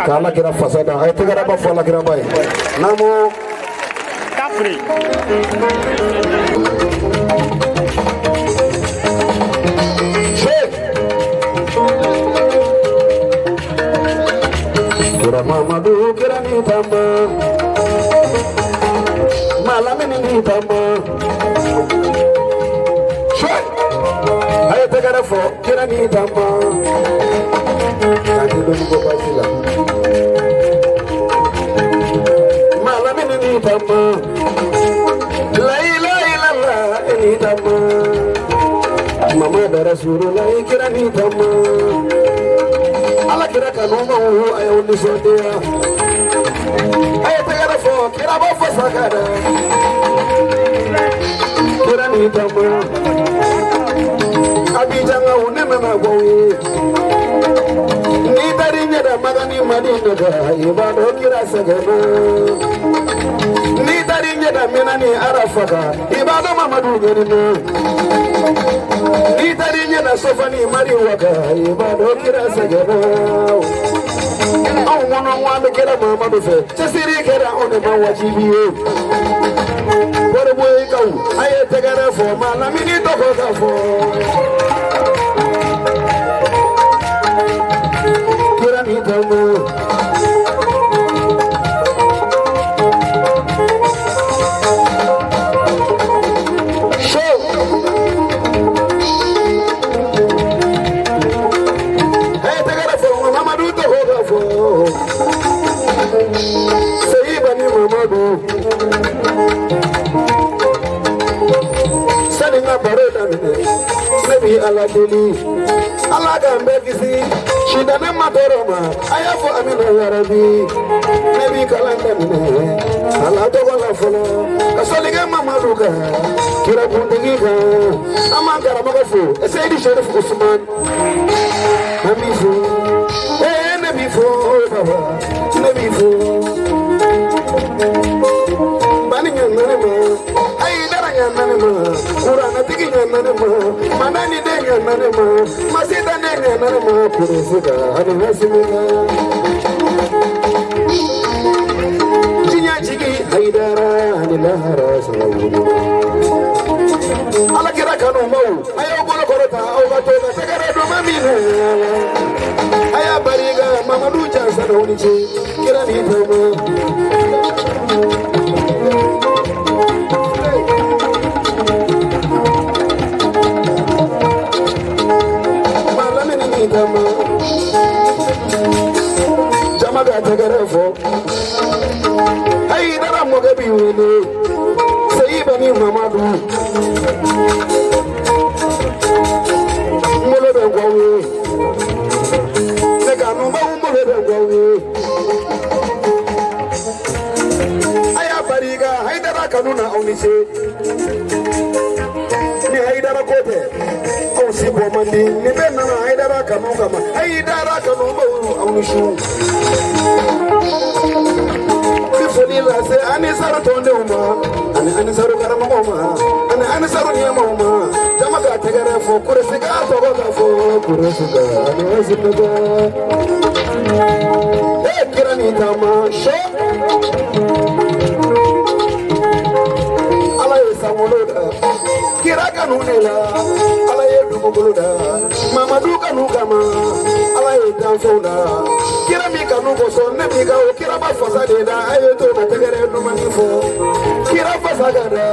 kala kira fasada ay tegara ba fola kira bay namo Capri kira mamadu kira ni tamba malamini ni tamba ay tegara fo kira ni tamba ati dum ko basila malamini ni tamba la ilaha illallah ni tamba mama da rasulullah kira ni tamba ala kira kanuma ayo ni sodia ay tegara fo kira ba fo sakada kira ni tamba abijanga uneme magwawi ni darinya da magani madina da ibado kira sagana ni darinya da menani arafaka ibado mamadu gerina ni darinya da sofani mariwaka ibado kira sagana au mono wambe kira mamadu fe chasiri kira one mawajibiye borbo ikau aye tegara fo malamini to ko fo ni tamu show hey tegara fo mamadu to hoga fo sei bani mamadu sani na bareda nabi aladili alaga mbegisi shidane madoroma ayafo amina ya rabbi nabi kalanda mine ala to wala folo kasoliga mamaduka kira bundiga amangara magafu sayyidi sharif usman nabi fo nabi fo baba nabi fo bani nyanane ma ay dara nyanane ma qur'ana tigi nyanane ma manani de nyanane ma masida de nyanane ma kurusuka ani hasimina jinya jigi haidara ani lahara sawu ala kira kanu mau ayo bolo korota au batoga tegara do mamina aya bariga mamadu jansa doni che kira ni tama jamaga tegara fo ay dara mo gabi wele sey bani mamadu molo be gwawe sega no ba molo be gwawe aya bariga ay dara kanuna onise ni ay dara kote si bomandi ni benna haidara kanu kama haidara kanu bawu awushu sifoli la se ani saru tonde uma ani saru karama uma ani saru nyama uma jama ga tegara fo kuresiga to ga fo kuresiga ani wasinaga kirani tama sho ala yesamoloda kira kanu nela Buluda, Mama Duka Nukama, Alay Dansoda, Kira Mika Nukoso, Nemika, Kira Fasadeda, I told my Tegare Numanifo, Kira Fasagada,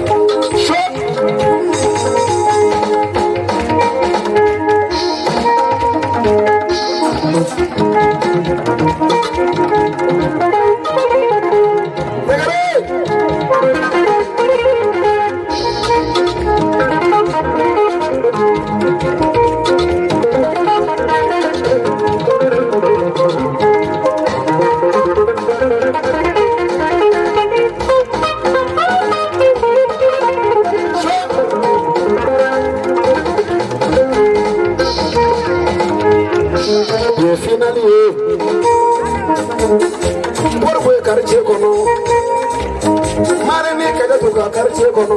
quartier kono mare ni kada duga quartier kono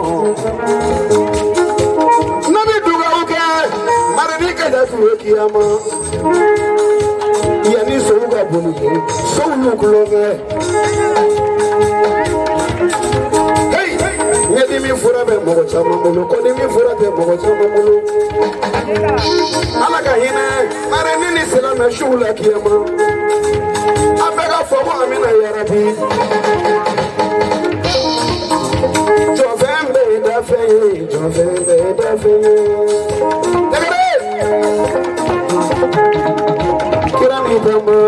nabi duga uke mare ni kada duga kiyama yani souga boli soulu kulonge hey yedi mi fura be mogo chama mulu ko ni mi fura be mogo chama mulu ala ka hina mare nini sila na shula kiyama afega fogo amina ya rabbi jovembe da fe kirani dama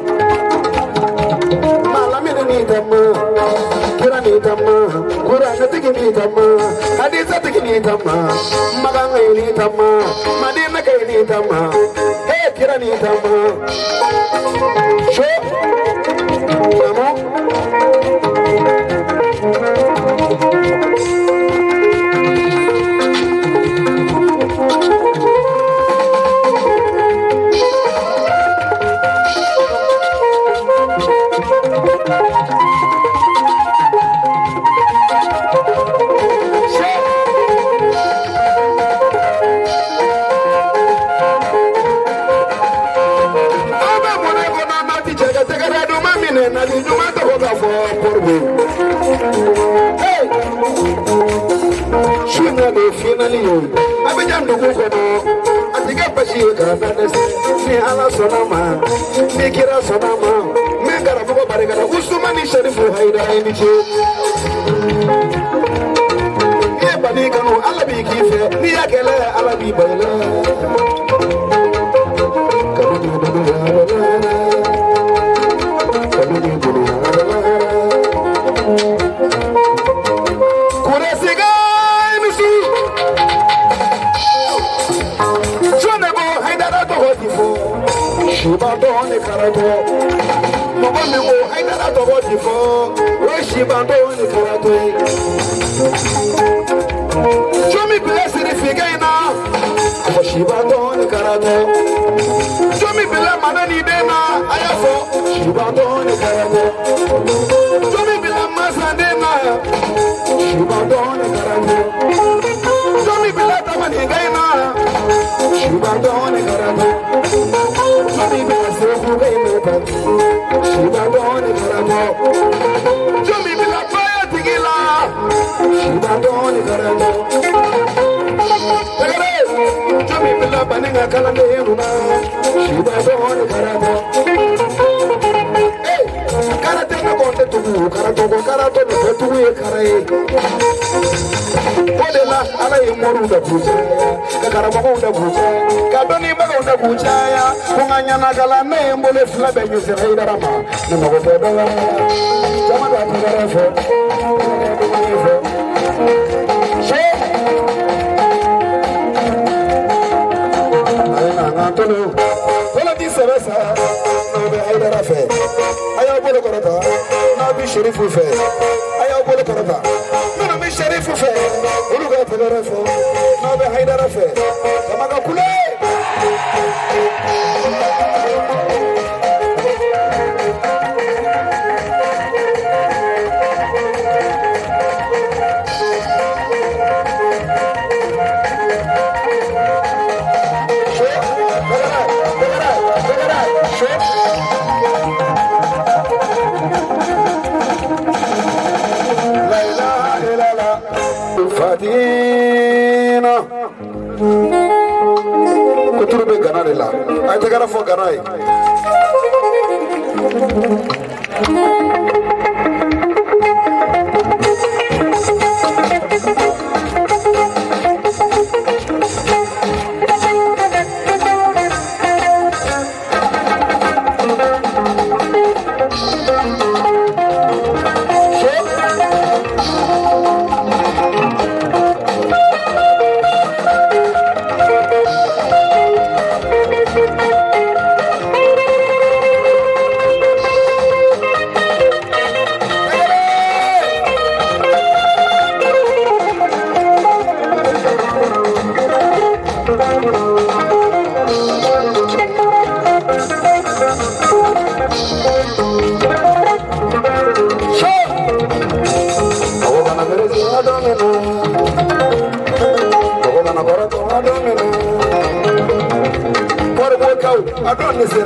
malamini ni dama kirani dama kurana tigini dama hadisa tigini dama maganga ni dama madina kai ni dama hey kirani dama sho dama finally abijam do ko no atiga bashi ka na ni ala sonama ni kira sonama me gara bugo bare gara usmani sharifu haida ni che ni bani kanu ala bi kife ni yakele ala bi bayla Shibandone karato, mama mi mo haidara to body for. We shibandone karato. Show me blessing if you get now. For shibandone karato. Show me bila manani dena. Ayafo shibandone karato. Show me bila masandena. Shibandone karato. Show me bila tamani gaina. Shibandone karato. Jomi bila sefu gaineta, shibandone karamo. Jomi bila fire tigila, shibandone karamo. Tegere, jomi bila baninga kalande yuna, shibandone karamo. Hey, karate na konte tugu, karato na tugu ye karai. Odela ala imoru da bujaya, karamo da bujaya, kadoni maga da bujaya. Kunganya nagala ne mbole flabe nyuse haidara ma ni mago beba jama da tagara fo she ayna ngantolo wala di seresa no be haidara fe ayo bolo korata na bi sherifu fe ayo bolo korata no bi sherifu fe uluga tagara fo no be haidara fe kamaga kule Fatina Kuturu ganare la ay tagara fo garay go, I don't listen.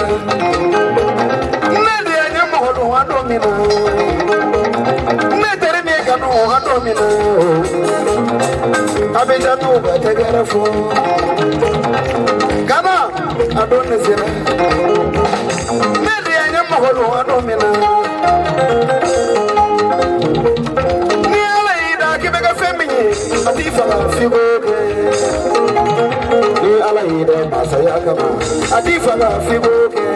Nede anyamo hono adomina. Nede me gano adomina. Abejanu bategara fo. Gana adon listen. Nede anyamo hono adomina. Ni ala ida kibega femini. Adifa figo. Ni ala ida masaya kama. Adifa figo.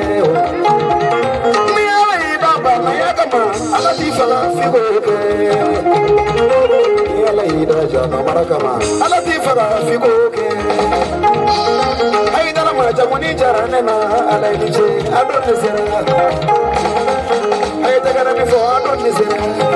Ala di fala figo ke ala ida jana marakama ala di fala figo ke ai dara ma jamuni jarane na ala ije adon sera ai tagara mi fo adon sera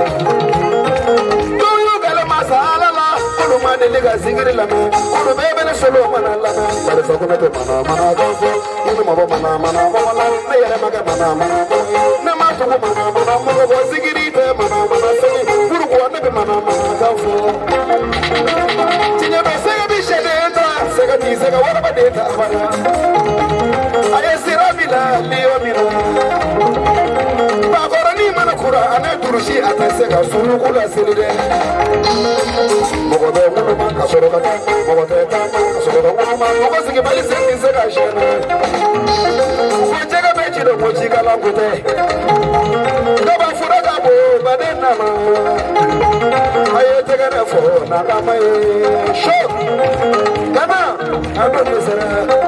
to yu gale masala la kulu ma de lega zingiri la me kulu bebe na solo mana la na bare so ko to mana ko ko ni ma bo mana wala ne yare maga mana na ma to mana mo bo zingiri te mana se kulu ko na be mana ka fo tinya be se ga bi shede ta se ga ti se ga wala ba de ta bara ay sira bila liyo mira ba gora ni mana kura ana turushi atase ga sunu kula selide mogobe ngulu ma kasoro ka mogobe ta kasoro ka ngulu ma mogo sigi bali se se ga shena ko jega be chi do mo chi kala ngote do ba fura ga bo ba de na ma aye tega na fo na ga ma sho kana ado mesera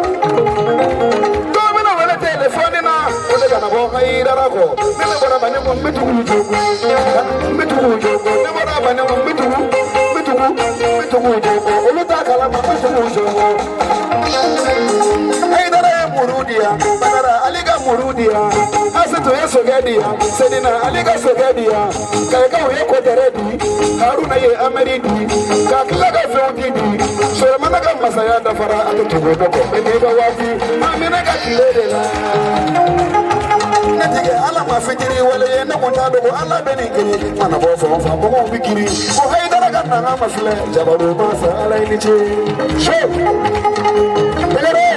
do me na wala telefone na o de kana bo kai dara ko me me bora bane mo metu jogo me bora bane mo metu jogo oluta kala ma metu jogo ai dara murudia badara aliga murudia asito yeso gadia sedina aliga sogadia kai ka we ko deredi haruna ye ameridi ka klaga fewdidi so mana ga masaya da fara atugo boko be ga wafi amina ga kilela natige ala ma fitiri wala ye na monta do ala be ni kini mana bo fo fa bo bikiri ko hay dara ga na masle jabaru masa ala ini che so belere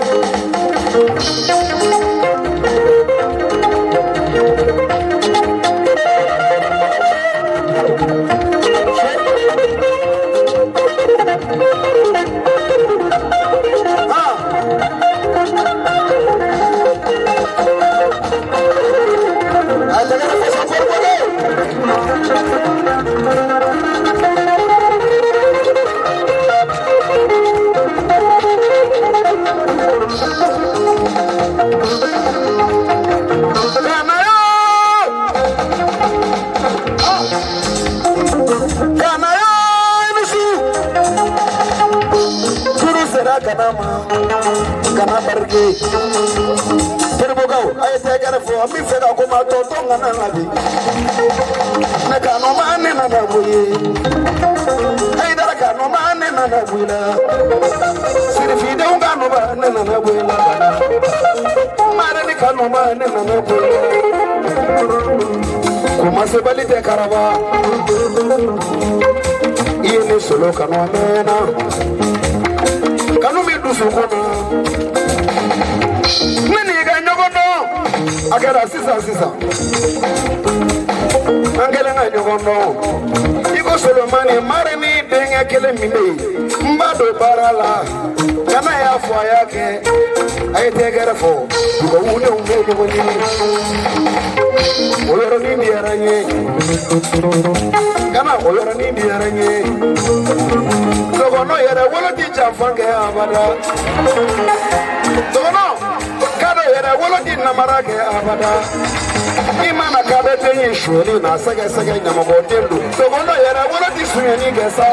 kana barke terbogao ay tegara fo mi fera ko ma to ngana nabi na kanu ma ne na buyi ay dara kanu ma ne na buyila sir fi de nganu ba ne na buyila mara ni kanu ma ne na buyila kuma se balite karaba yene solo kanu mena kanu mi dusu kono nani ga nyogono agara sisa angela nga nyogono iko solomani mare ni denga kele minde mbado barala kana ya fo yake ayete garafo ko wune unge ko ni oloro ni diaranye kana oloro ni diaranye dogono yere wolo ti chamfange abada dogono kado yere wolo ti namarage abada imana kado te yishuli na sege nyamago tendo dogono yere wolo ti sunyeni gesa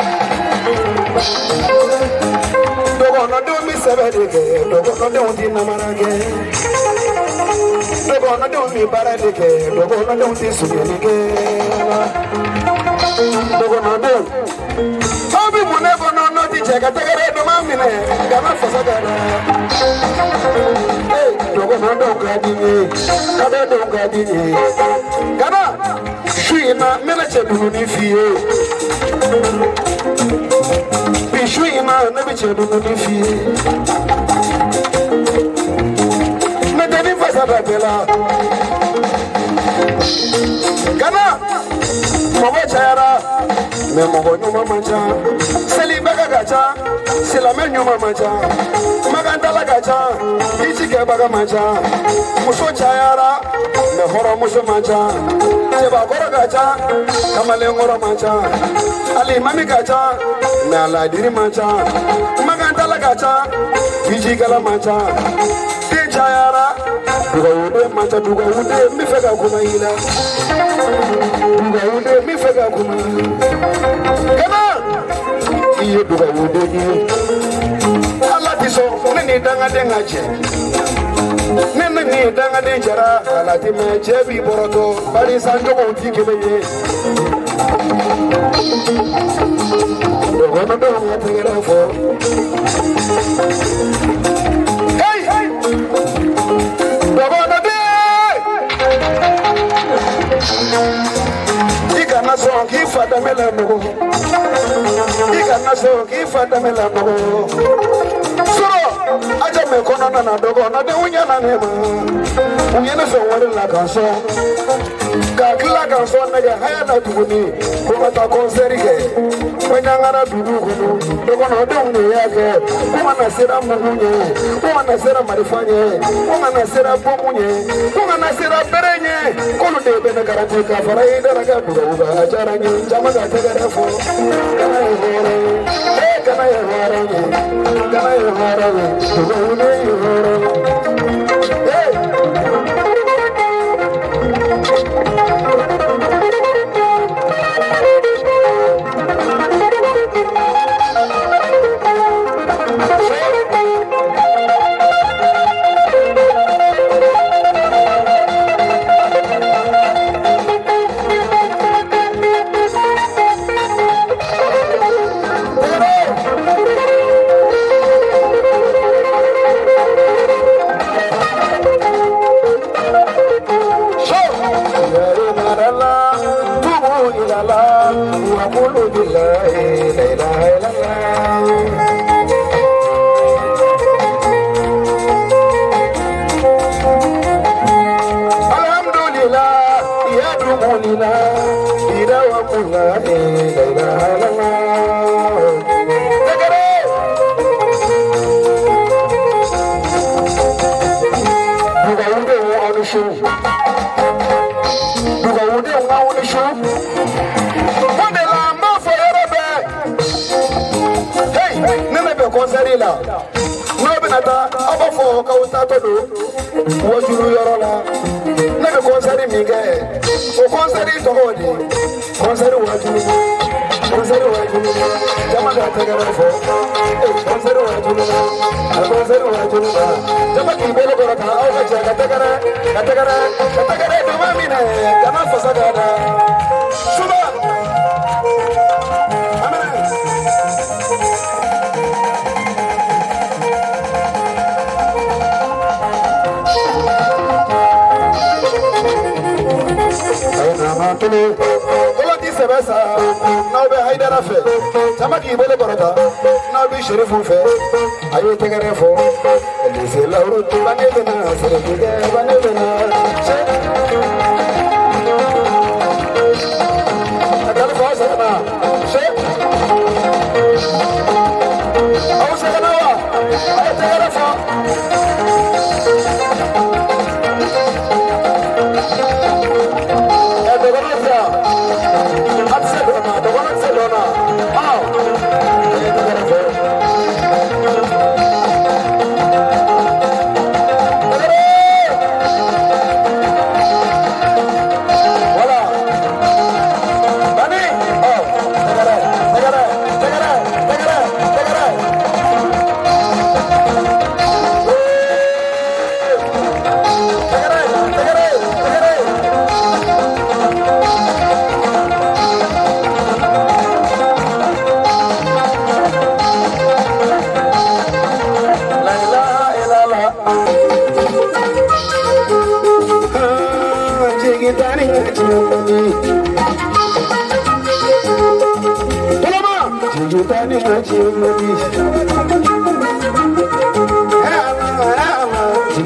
dogono do mi sebedege dogono do ti namarage dogono do mi baradege dogono do ti sunyeni ge dogono do obi munego no ti cheka tegere do mamine gana fasagara dogono do gadini kada do gadini gana shuina mena chedu ni fiye bishuina na bi chedu ni fiye masada bela kana mogo chayara me mogo nyuma mancha seli baga gacha sila me nyuma mancha magandala gacha ichike baga mancha muso chayara me horo muso mancha seba goro gacha kamale ngoro mancha ali mami gacha me ala diri mancha magandala gacha ichike la mancha chayara duga wude mancha duga wude mi fega kuma ila duga wude mi fega kuma kama iye duga wude ni ala tiso neni danga denga je neni danga de jara ala ti me je bi boroto bari sanjo ko ti kebe ye dogo no do mo tegere fo Ika na so ki fata mela no. Ika na so ki fata mela no. Suro aja me kono na dogo na de unya na nema. Unya na so wori la kanso. Ka kila kanso na ga haya na tuguni. Ko mata konseri ke. Wenya ngara dudu kono. Dogo na de unya yake. Ko na sera munye. Ko na sera marifanye. Ko na sera bomunye. Ko na sera berenye. Ko de be na garanti ka fara ida na ga dudu ba jaranye. Jama ga tegere fo. Kana yore. Kana yore. Kana yore. Dudu yore.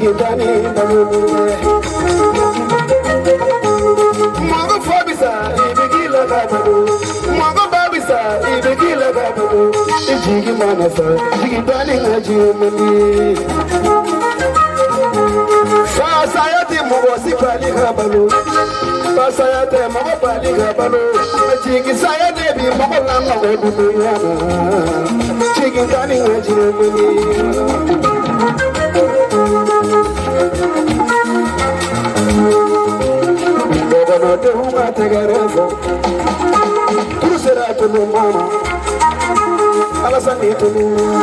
Jigitani Bamuye Mago Fabisa, Ibigila Gabu, Mago Babisa, Ibigila Gabu, Jigi Manasa, Jigitani Najimani. Fasayati Mogosi Pali Gabalu, Fasayate Mogopali Gabalu, Jigi Sayate Mogolama Webuyana, Jigitani Najimani. Te uma tegarefo, tu será tu mama, alasani tu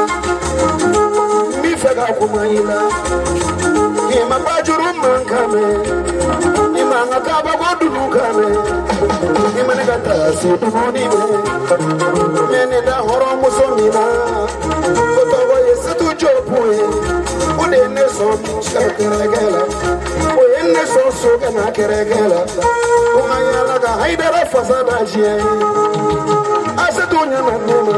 mi fega kumaila, ima bajuru mankame, ima ngakaba godulu kame, ima negata si tu moni me, mene da horo musomina, kotobo yesu jopue, ude ne so shakaregela, ude ne so sogana keregela. Umayala ga haidara fasada jie asatunya manema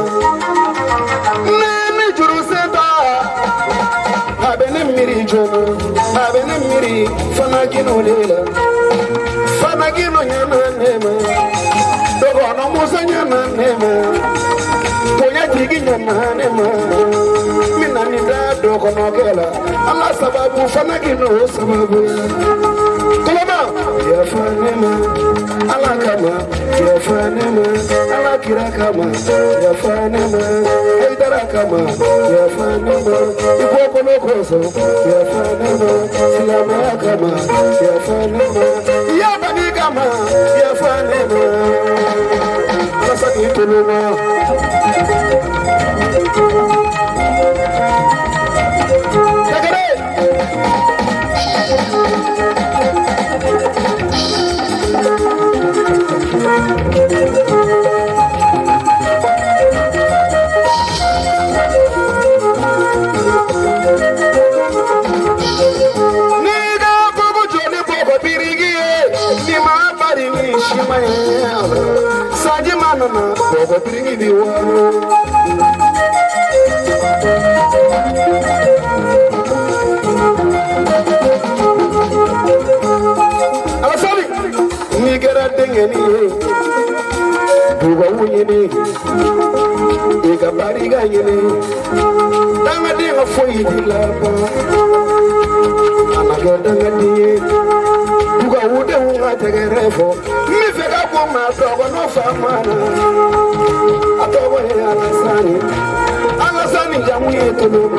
nene juruseta abene miri jono abene miri fanagino lela fanagino nyana nema dogo no musanya nema ponya jigi nyana nema minani da dogo no kela ala sababu fanagino sababu ya fanema ala kama ya fanema ala kira kama ya fanema haidara kama ya fanema ipo koso ya fanema silama kama ya fanema ya bani kama ya fanema ala sakituluma Bogo bringi di waro alasali ni gara dengeni duga wunyini iga bariga yini danga dinga foyi di laba anaga danga diye duga wude wunga tegerefo mi fega kuma dogo no famana atobo he alasani jamu yetoloma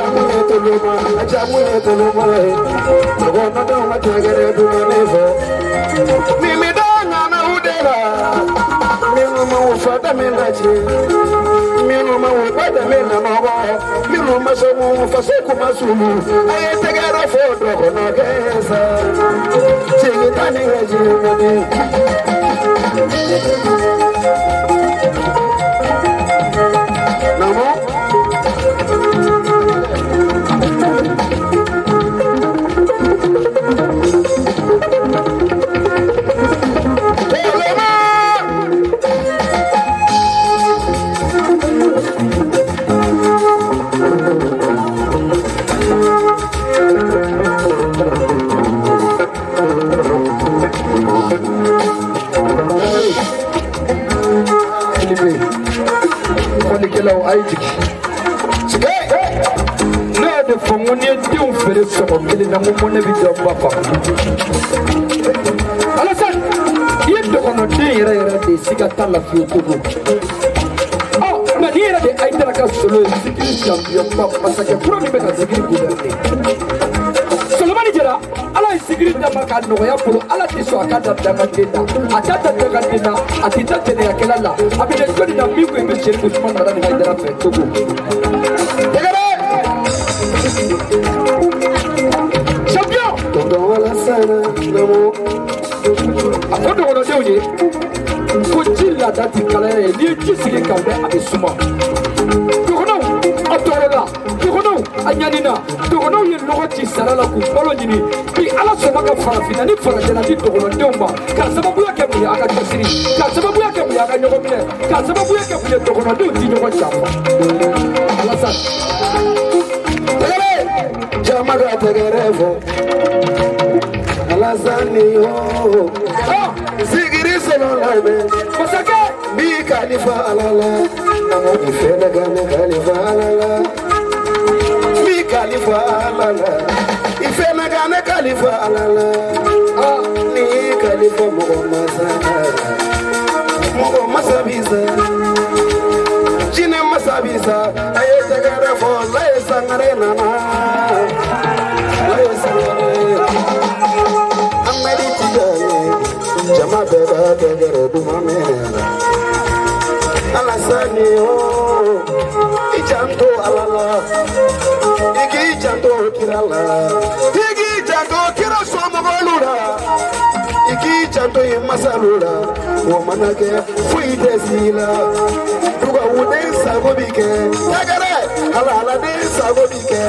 dogo no danga tegere duga nevo mimi danga na udela mimi ma ufata menaje mimi ma ufata menanogo mimi ma so mu faseku masulu aye tegere fo dogo no kesa Jigitani Najimani Namo na mumone video papa alasan yendo kono tira era de sigatala fiutubu oh na dira de aitara ka solo sikiri champion papa sake pro ni beka sikiri gudande solomani jera ala sikiri da maka no ya pro ala tiso akada daga tenda atata daga tenda atita tene ya kelala abide kodi na miku ebe cheri kusman na ni aitara fe tubu Namo akodo wono dewje ko jilla dati kala ni jisike kawde abisuma tokono atorola tokono anyanina tokono ye logoti salala ku bolo nyini bi ala soma ka farafina ni farajana ti tokono demba ka sababu yake mu aka tasiri ka sababu yake mu aka nyogomine ka sababu yake mu tokono do ti nyogo chamba ala sa Jamaga tegerevo Alasani oh Sigiri solo laibe Kosake Bi Khalifa alala Namo ifena gane Khalifa alala Bi Khalifa alala Ifena gane Khalifa alala Ni Khalifa Mogo Masabiza Chine Masabisa Aye tegerevo Laye sangare nana Jama beba tegere dumame Alasani oh Ichanto alala Igi ichanto kirala Igi ichanto kira somogolura Igi ichanto imasalura Womanake fuite sila Duga ude sagobike Tegere alala de sagobike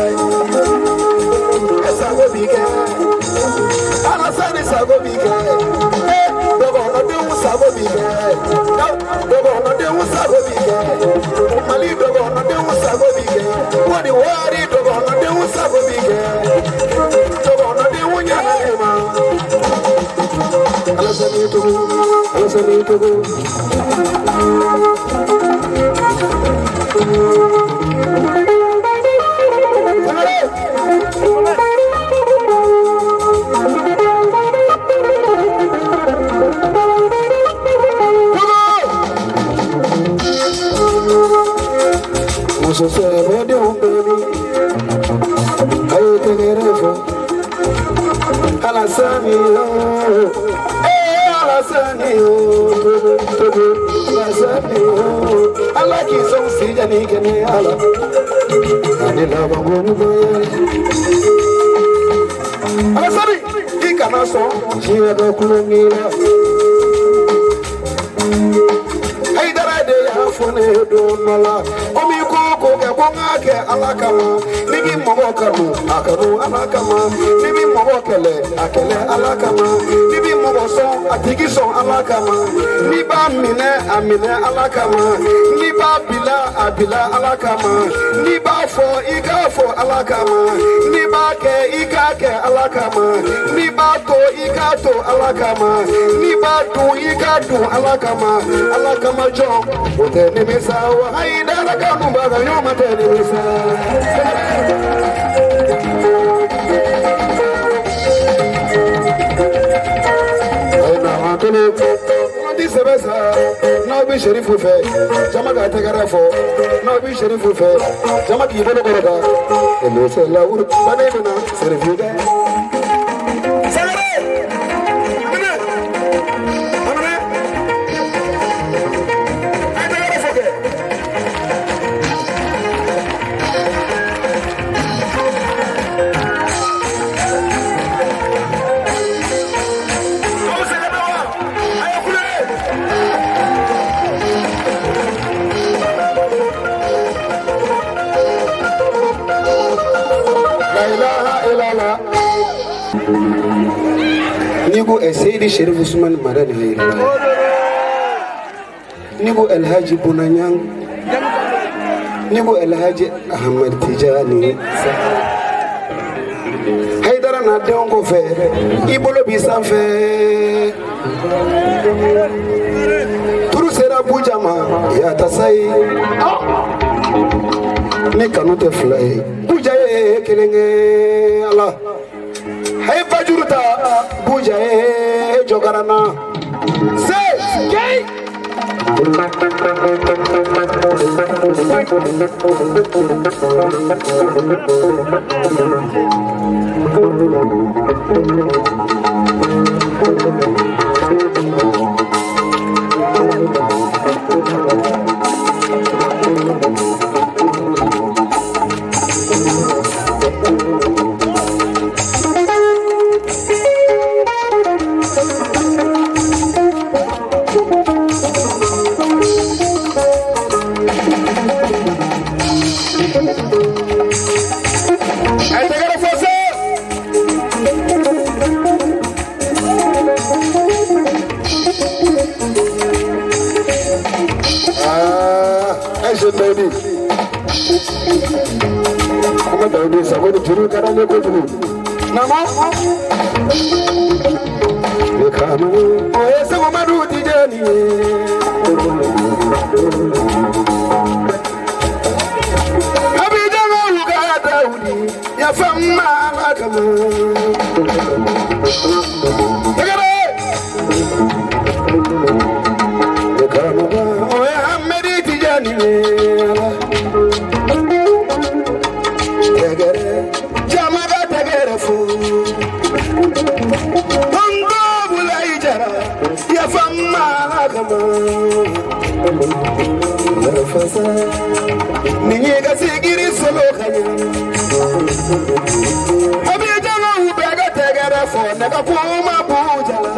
Sagobike Alasani sagobike Dogo no de un sagobike Dogo no de un sagobike Mali dogo no de un sagobike Wadi wari dogo no de un sagobike Dogo no de un yanema Alasani tugu Alasani tugu So say body on baby Ayo tegerevo Alasani oh Alasani oh Alasani oh I like you so see Jani kene ala Ani lava ngonu me Alasani Ikana so Jia do kulungira Hey darade ya fone do mala Omi koko ke bonga ke alakama Nibi mogo karu akaru alakama Nibi mogo kele akele alakama Nibi mogo son atigi son alakama Niba mine amine alakama Niba bila abila alakama Niba fo ika fo alakama Niba ke ika ke alakama Niba to ika to alakama Niba tu ika tu alakama Alakama jo Ote nimisa wa haida alakama Baga yoma te nimisa No be sheriff fe jama ga tegara fo no be sheriff fe jama ki bolo goroda elo se la ur bane bana servuga Nigo Seydi Sherif Usman Madani Hayra Nigo El Haji Bunanyang Nigo El Haji Ahmed Tijani Haydara na deongo fe Ibolo bisanfe Turu sera bujama ya tasai Ni kanute fly Bujaye kelenge Allah Hey bajuruta buja jogarana say gay Nani sabuni turu karane ko turu. Namo. Lekama. Oye sama madu tijani. Abija ngaluka Daudi ya fama lakama. Tegare. Lekama. Oye Ahmedi tijani. Jamaga tegere fu Tondo bulai jara Ya famma lakama Nafasa Ninyega sigiri solo kanya Abijana ubega tegere fu Nega kuma bujala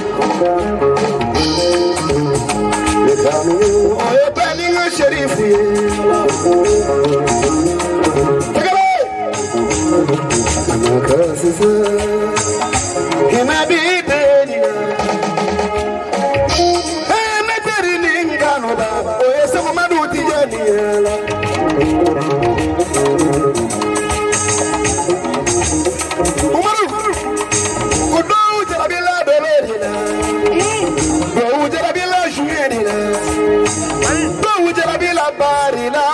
Oye peninga sherifu Tegere Amakasisa Himabidenia Emeteri ninganoda Oye sama maduti janiela Umaru Kudu jarabila dolorina Kudu jarabila shuyenina Kudu jarabila barina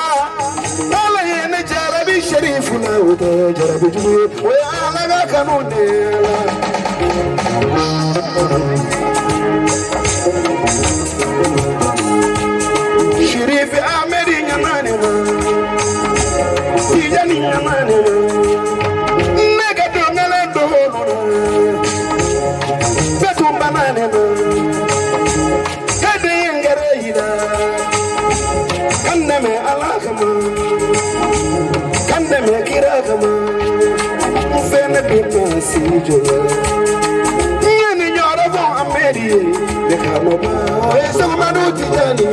Sharifuna uta jarabi juye we alaga kanunela Sharif Ahmed nyamane tijani nyamane nega dongala dono betumba nane kade ngare ida kanname alakama Kandame kiragama Mufene bima sijola Yeni nyora bon amedi Dekama ba Esa kumadu tijani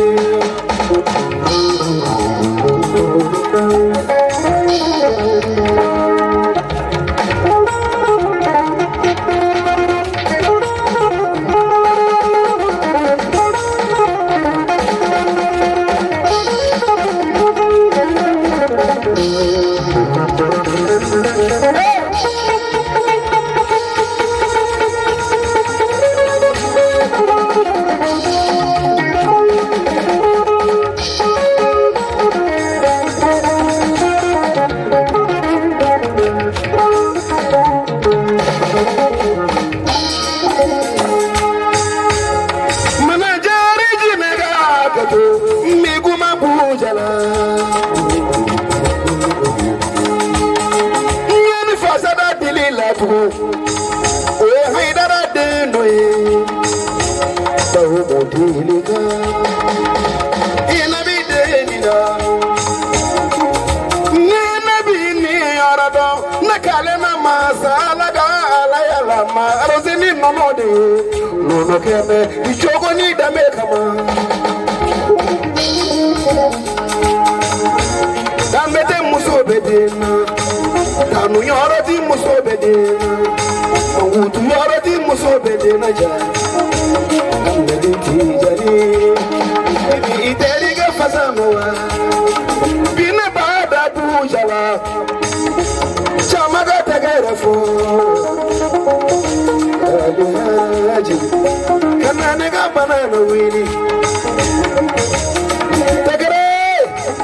No keme ichogo ni dame kama Dame de muso bedena Tanu yoro di muso bedena Mangutu yoro di muso bedena ja Dame de tijani Bibi iteri ga fasamowa Bine bada bujala Chamaga tegere fo Haji kana nega banana wini Tegere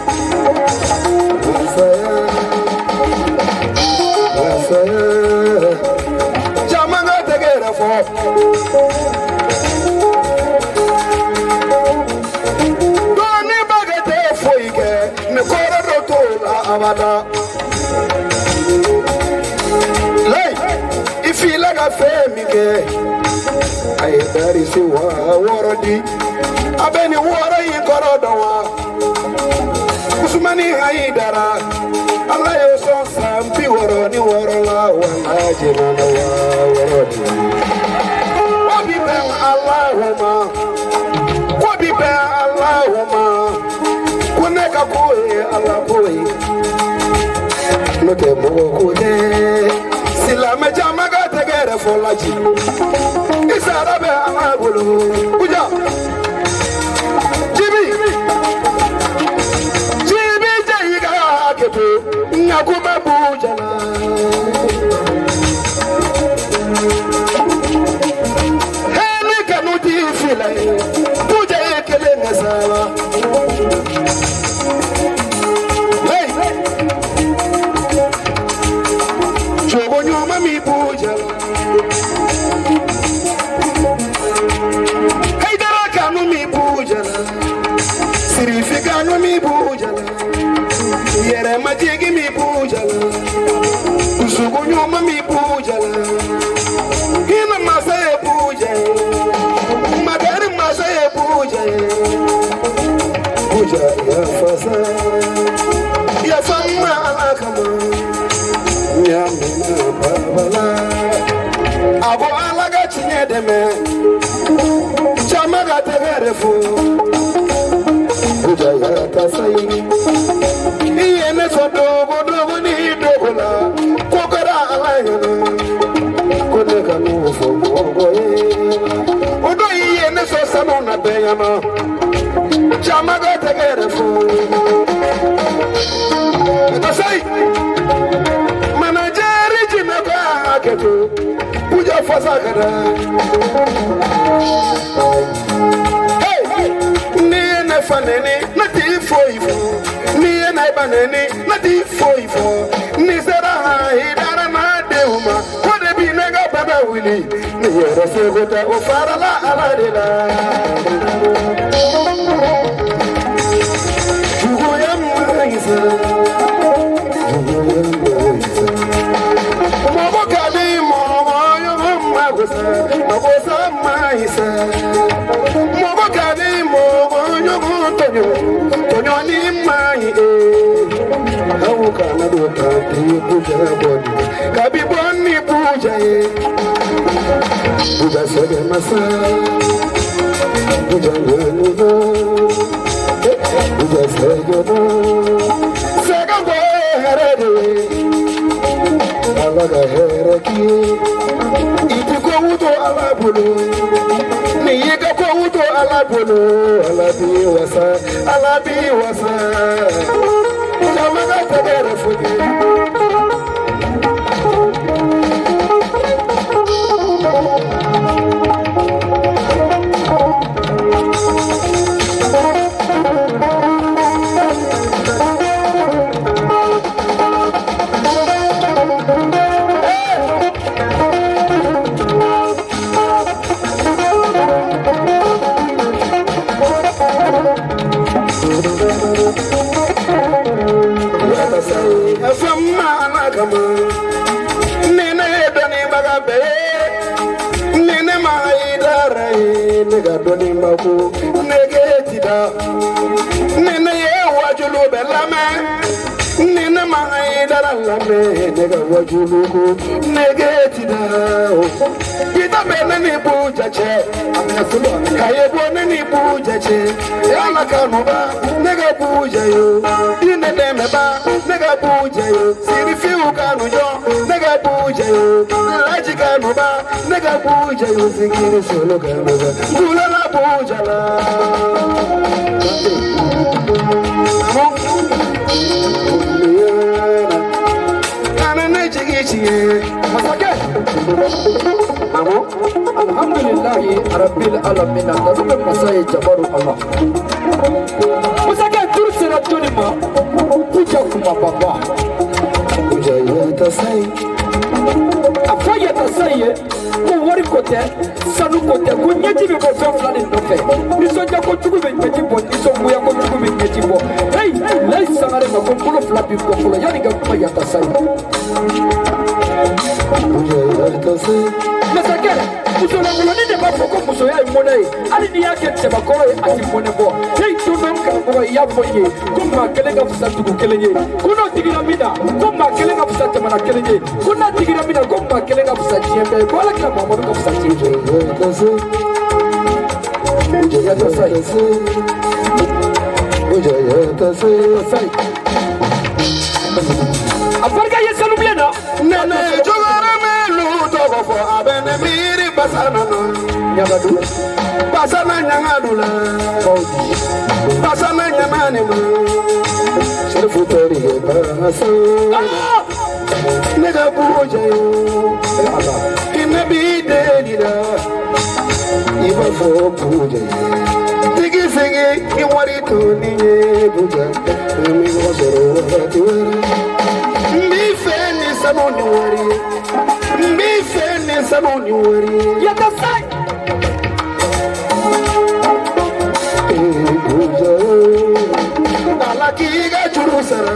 Wasaya Jamanga tegere fo Doni bagate foike Ne kora rotola abada Lay Ifila ga femike Ay dari si wa worodi Abeni woro yi korodo wa Usmani haidara Allah yo son sampi woro ni woro la wa ajena wa worodi Wabi ben Allahumma Wabi ben Allahumma Kuneka koe Allah koe Loke mo koe Silame jamaga tegere folaji Isarabe amagulu Uja Jibi Jibi jayiga ketu Nyakubabu buja Haidara kanu mi buja Sirifi kanu mi buja Yere majigi mi buja Kusugu nyuma mi buja Hina masaye buja Madari masaye buja Buja ya fasa Ya fama alakama Ya mina babala Abo alaga chinye deme Chamaga tegerefu Buja ya tasai Iye ne so dogo ni dogola Kokara alayana Kone kanu fo gogoye Odo iye ne so sanona beyama Chamaga tegerefu Tasai Manajeri jinaka aketu Puja fasakara Hey Niye ne fanene Nati foifo Niye na ibanene Nati foifo Nisera haidara na deuma Kode binega bebe wili Niye resegota Ufara la aladila Jugoya maisa Alabi wasa Jamaga tegere fuji Doni maku negetida nene ye wajulu belame nene maida lame nega wajulu negetida kita benani bujache kaye bonani bujache yana kanuba nega bujayo ine demeba nega bujayo sirifiu kanujo nega bujayo laji kanuba nega bujayo zingiri solo kanuba Gulala bujala Ana nejigichi Masake Amo Alhamdulillahi Rabbil alamin Nazime masai jabaru Allah Masake turusena tunima Puja kuma baba Puja yata sai Afaya tasaye Kuwari kote Sanu kote kunyeji biko feflani nofe Nisonja kochugu benyeji bo Nisonguya kochugu benyeji bo Hey, lai sangare makumpulo flapi mkopulo Yani gakuma yata sai Masake, muso na muloni ne bafoko muso ya imone Ali ni yake tebakoro ati mone bo Hey, tunonka mwa ya fonye Kuma kelenga fusatuku kelenye Kuno tigira mida Kuma kelenga fusate mana kelenye Kuna tigira mida Kuma kelenga fusate jembe Kwa kila mamadu ka fusate jembe Ujaya sai Ujaya sai Aparga ye salumiana Nene jogara melu Togofo abene miri basana Nyagadu Basana nyangadula Basana nyamanima Sherifu tori basa Nega bujayo Ime bidenida Iba fo bujayo Tigi sigi Iwari tuniye buja Imi wasoro wakati wera Mifeni sanoni wari mi fene saboni wari ya da sai alakiga churusara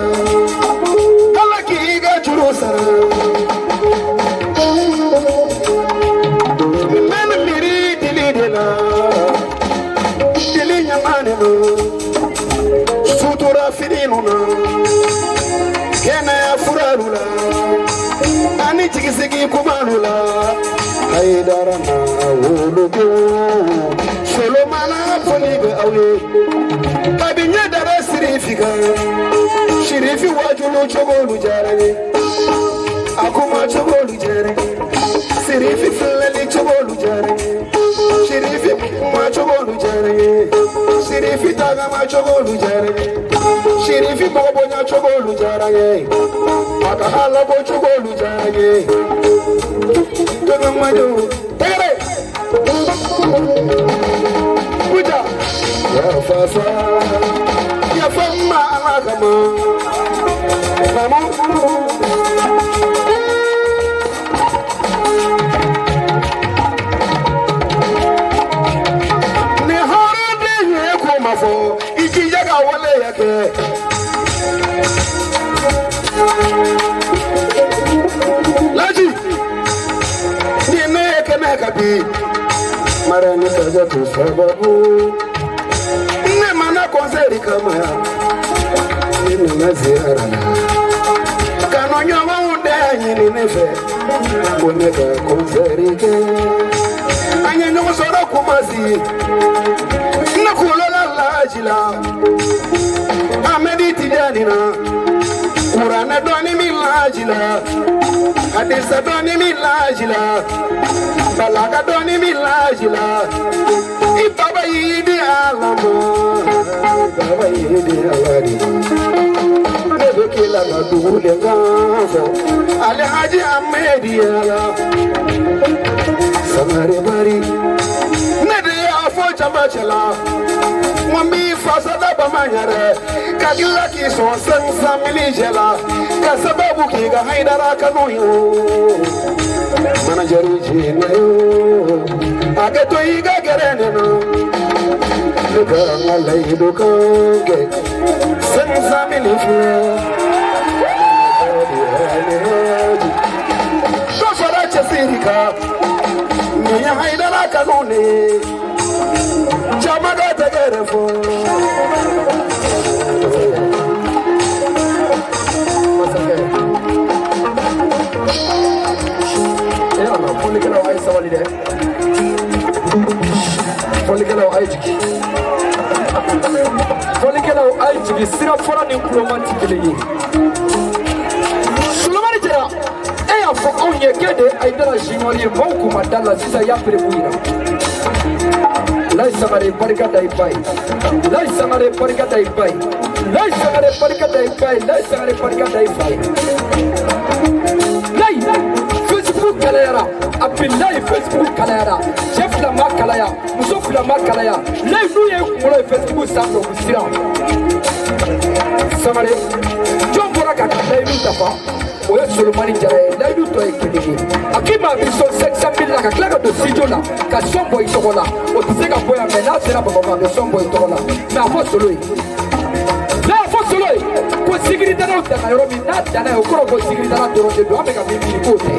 men miri dili dela dili nyamane no sutura fininuna kena ya furalula ani chigisigi kumanula haidara na wulugo solomana fonibe awle kabinya dara sirifika shirifi wajulu chogolu jarane akuma chogolu jarane sirifi flali chogolu jarane shirifi ma chogolu jarane sirifi taga ma chogolu jarane shirifi bobonya chogolu jarane akahala bo chogolu jarane tono madu tegere kuja ya fafa ya fama alakama mama ne harade ne ko mafo iki yaga wale yake laji ni ne kana kabi marani kaja tu sababu ne mana konseri kama ya ni nazira kanonyo waude nyini nefe boneka konseri ke anya nyo soro kumasi na kulola lajila amedi tijanina Kurana doni milajila hadisa doni milajila balaga doni milajila ibaba yidi alamo baba yidi aladi nebe kila na dule ngafo ale haji amedi ala samare bari nede afo chamachela Mami fasada bamanyare kagila ki so sensa milijela kasababu ki ga haidara kanoyo manageru jine ageto iga gerene no lugara ngalai dukange sensa milijela so fara chesirika ni haidara kanone Chamaga together for Laisa mare parika dai pai, laisa mare parika dai pai, laisa mare parika dai pai, laisa mare parika dai pai. Lai, Facebook kalera, abilai Facebook kalera, chef la makalaya, musof la makalaya. Lai nuye kulo Facebook samlo kusira. Samare, John Boraka kalai mutafa. Oya Solomani jare, lai du to ekiligi. Akima biso 600,000 la kaklaga do sijola, ka sombo itokola. Otiseka boya mena sera baba be sombo itokola. Na fo soloi. Na fo soloi. Ko sigirita na utana Nairobi na dana okoro ko sigirita na Toronto do ameka bibi kote.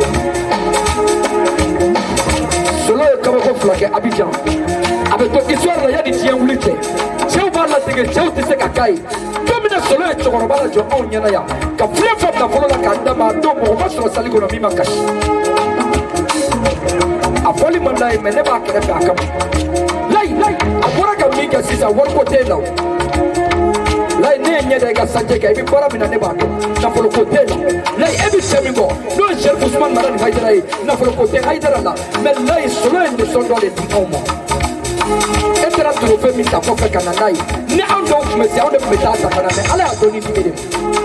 Soloi kama ko flake Abidjan. Abe to kiswara ya di tien wulite. Cheu bala tege cheu tiseka kai. Domina soloi chokoro bala jo on nyana ya. Ka flem fam na folo la kanda ma do mo ba so saliko na mima kashi. Afoli mandai meneba kere bakam. Lai abora ka miga sisa worko tela. Lai nenye da ga sanje ka ibi bara mina neba ko. Na folo ko tela. Lai ebi semingo. No Sheikh Usman Maran Haidara na folo ko tela Haidara la. Men lai solo ende sondo le di omo. Etera trofe mi ta foka kananai. Ne ando mesi ando meta ta kanane. Ale adoni dimede.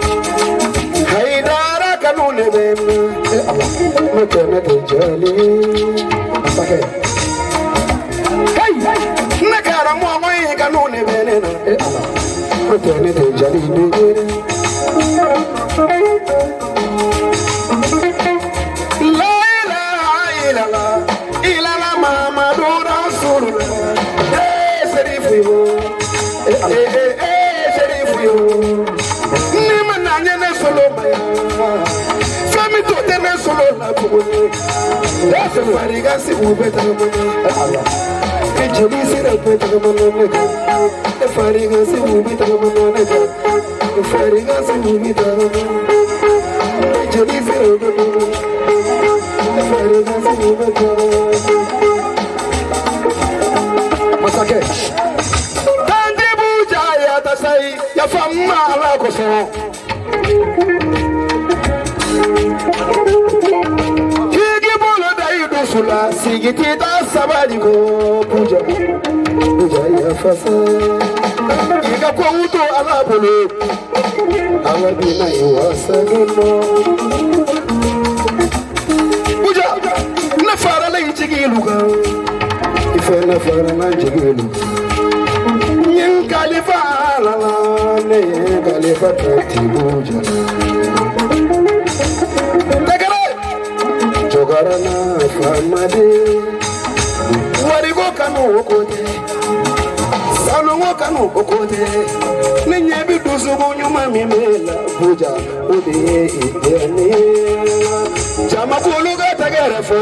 Haidara kanune bem. Allah. Mete jali. Asake. Hey, nakara mwa yi kanune benena. Allah. Mete jali de. La ilala Muhammadu Rasulullah. Sherifu yo. Ni mananya na solo maya. Fami to tena solo na kuwe. Dasa fariga si ubeta mwana. Allah. Ejoli si repeta mwana. Fariga si ubeta mwana. Fariga si ubeta mwana. Ejoli si repeta mwana. Fariga si ubeta mwana. Masake. Ya fama la koso Kiki bolo da yudu sula Sigiti da sabadi ko Puja ya fasa Ika kwa uto ala bolo Ala bina iwasa gino Puja Nafara la ichigiluga Ife nafara la ichigiluga Khalifa la ne Khalifa tibuja Tegare Jogarana famade Warigo kanu okote Salongo kanu okote Nenye bidusu nyuma mimela buja ode idene Jama kuluga tegare fo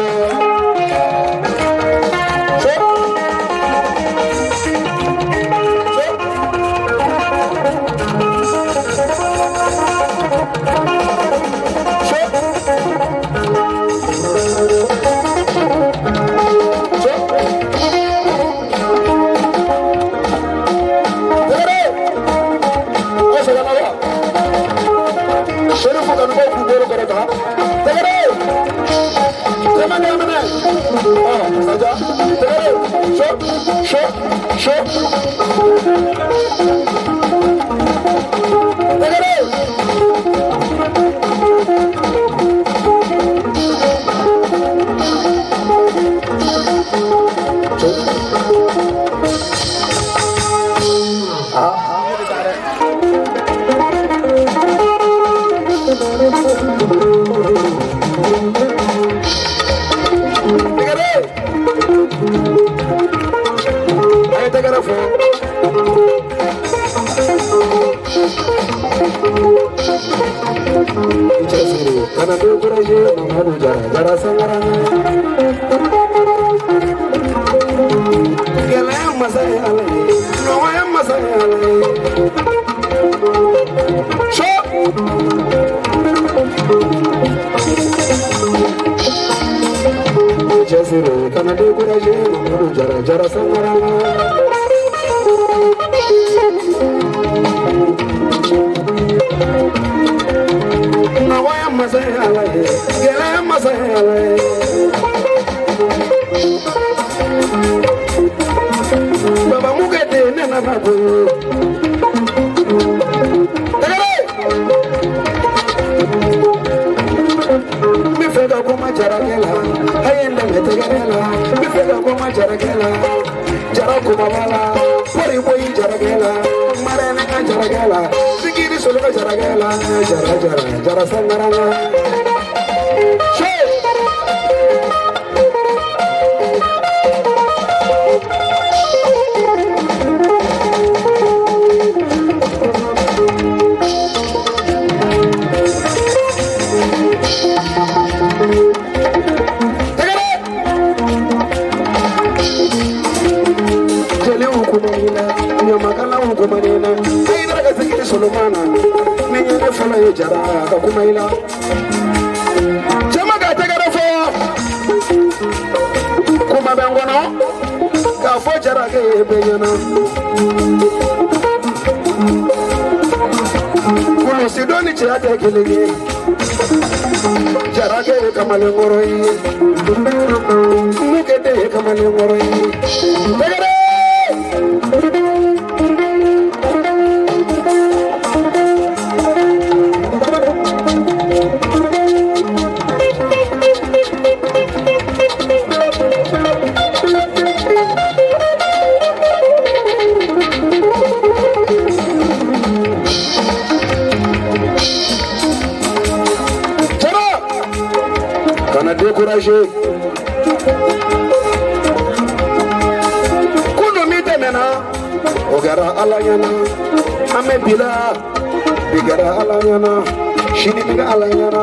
Kunomite mena ogara alayana ame bila bigara alayana shini biga alayana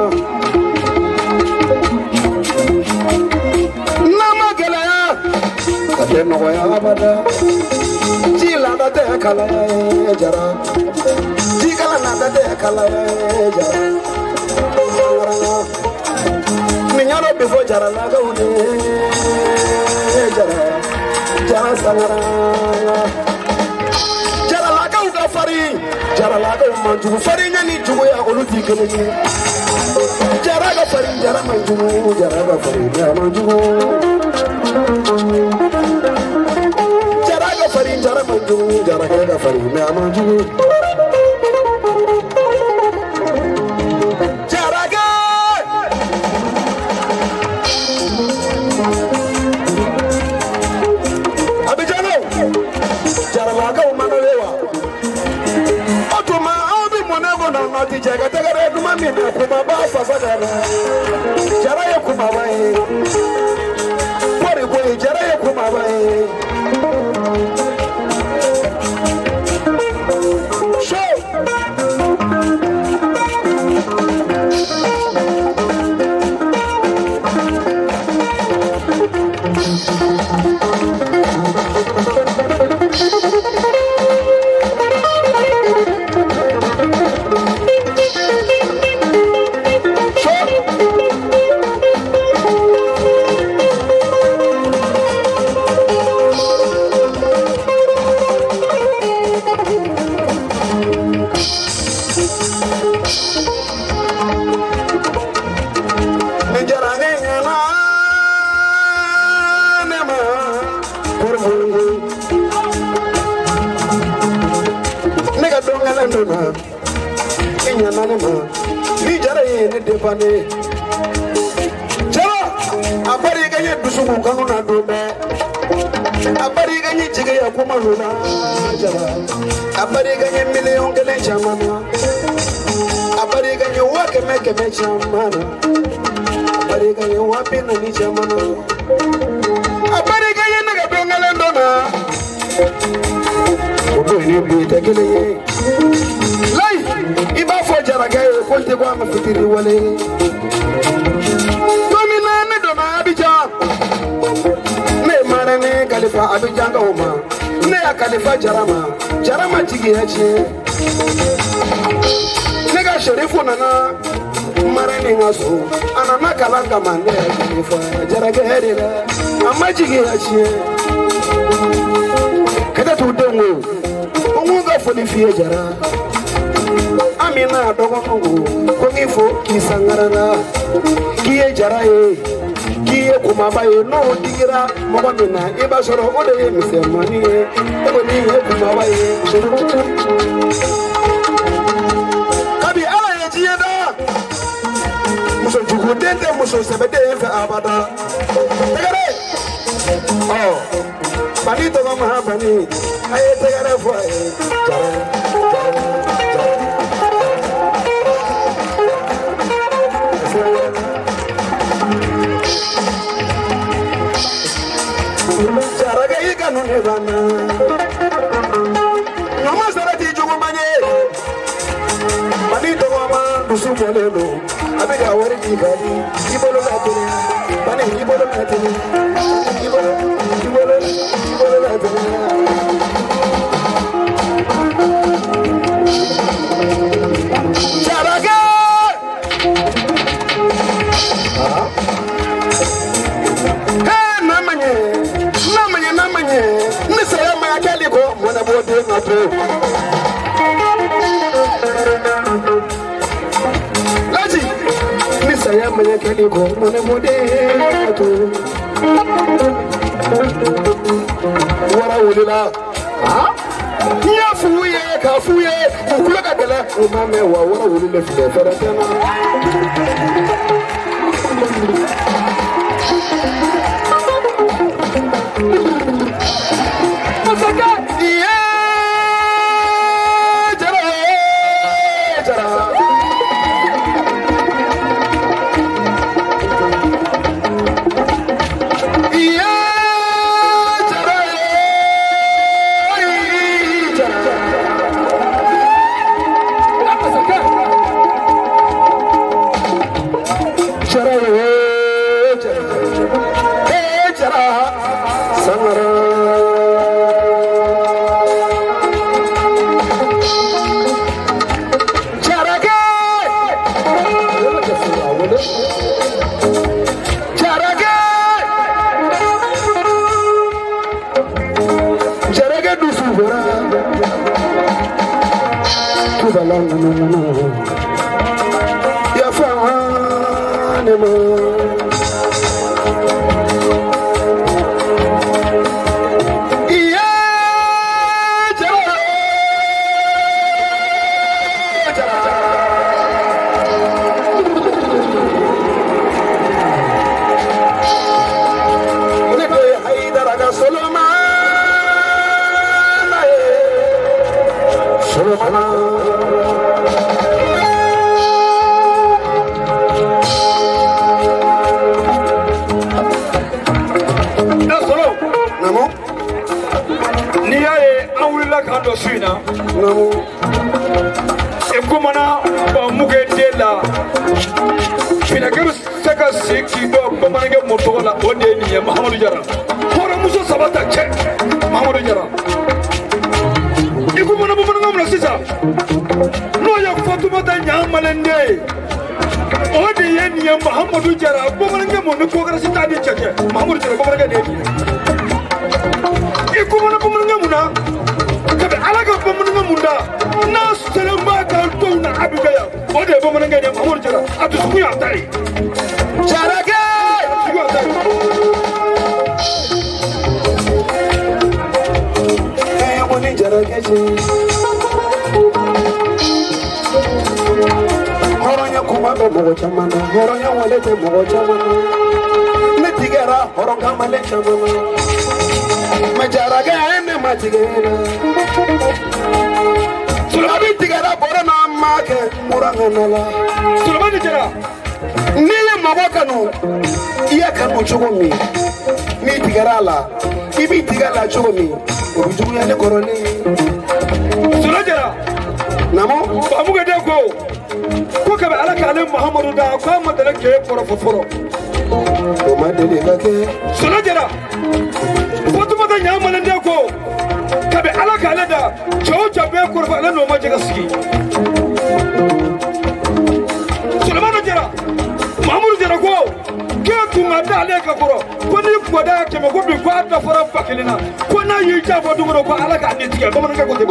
nama gelaya kate noya abada jila date kala jara jikala nate kala jara minyaro before jara laga une jara sangara jara laga uga fari jara laga manju fari nyani jugo ya oluti keleni jara ga fari jara manju jara ga fari jara manju jara ga fari jara manju jara ga fari manju jara ga abijano jara laga umanolewa otuma obi monego na mati jaga tegare duma mi na kuma ba fasagara jara ya kuma bai pori boy jara ya kuma bai show abari ganye dusuku kanu na dobe abari ganye jige ya kuma luna jara abari ganye million kele chamana abari ganye wake meke chamana abari ganye wapi na ni chamana abari ganye naga dongale ndona obo ni bi tekele lai iba fo jara gaye konte kwa mafikiri wale ne kalifa abijanga uma ne ya kalifa jarama tigi yache ne ga sherifu nana marani ngaso anana kalanga mande kalifa jaraga herela amma tigi yache kada tu dongo onga fodi fie jara amina dogo ngo ko ngifo kisangarana kiye jaraye kiye kumabaye no digira mabandona iba soro ode misemani ebo ni ye kumabaye kabi ala ye jieda muso jugudende muso sebede fe abada tegare oh bani to ma bani aye tegare fo jaraga iganu nebana mama sarati jugo manye bani to mama dusu bolelo abiga wari digadi ibolo latene bani ibolo latene ibolo latene jaraga namanye nisaya ma akali ko mona bode ngato laji nisaya ma akali ko mona bode ngato wara wulila ha ya fuye ka fuye kula ka dela o ma me wa wara wulila fi fere tena Ya fane ma Suina ekumana ba muge dela fina garu saka seki do bamanage motola ode ni Mahamadou Jara hora muso sabata che Mahamadou Jara ekumana bamanage mo sisa no ya Fatoumata Nyamalende ode ni Mahamadou Jara bamanage mo ko gara sita di che Mahamadou Jara bamanage de ekumana bamanage mo na alaga bamananga munda na selamba ka tona abigaya ode bamananga ne Mahamadou Jara atu suya tari jarage suya tari woni jarage ji horonya kuma be mogo chamana horonya wale te mogo chamana netigera horonga male chamana majaraga ene matigera Sulabani tigara borana make muranga nala Sulabani jara niye mabakano iya kanu chogomi mi tigara la ibi tigala chogomi ojugu ya ne koroni Sulajara namo amuga de ko kabe alaka ale Muhammadu da ko madala ke foro o madele kake Sulajara Fatoumata Nyamalende ko kabe alaka ale da choja be korfa ale no majiga sigi Sulaiman Jara Mahamadou Jara ko ke kumada ale ka koro ko ni kwada ke me ko bi kwada fara pakilina ko na yi jabo dumuro ko alaka ni tiga ko man ka ko te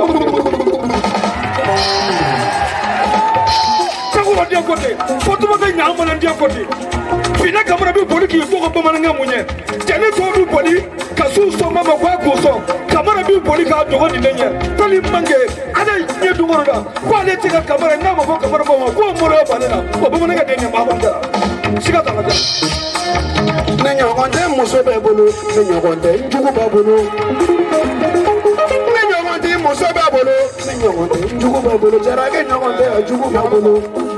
Chaguro de ko te Fatoumata Nyamalende ko te fina kamara bi boli ki ko bamananga munye jani ko bi boli kasu so mama kwa kuso kamara bi boli ka dogo ni nenye tali mange ada nye dumoro da ko ale tika kamara na mo kamara bo ko moro ba na ko bamananga de ne Mahamadou Jara siga ta na nenya konde muso be bolo nenya konde njugu ba bolo nenya konde muso ba bolo nenya konde njugu ba bolo Jara ke nenya konde njugu ba bolo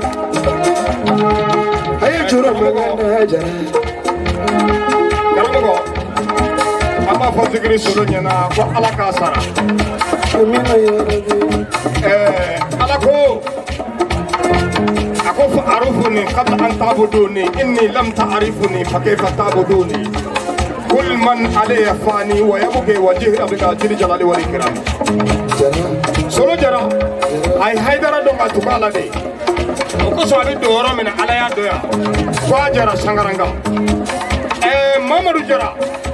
aye juro maganda Jara Karago ama fazigri solo nyana ko alaka sara amina ya rabbi alako ako arufuni qabla an ta'buduni inni lam ta'rifuni fa kayfa ta'buduni kul man alayya fani wa yabqa wajhi rabbika jil jalali wal ikram solo Jara ay haydara do atubala de ko so abi doro min alaya doya ko Jara sangaranga Mahamadou Jara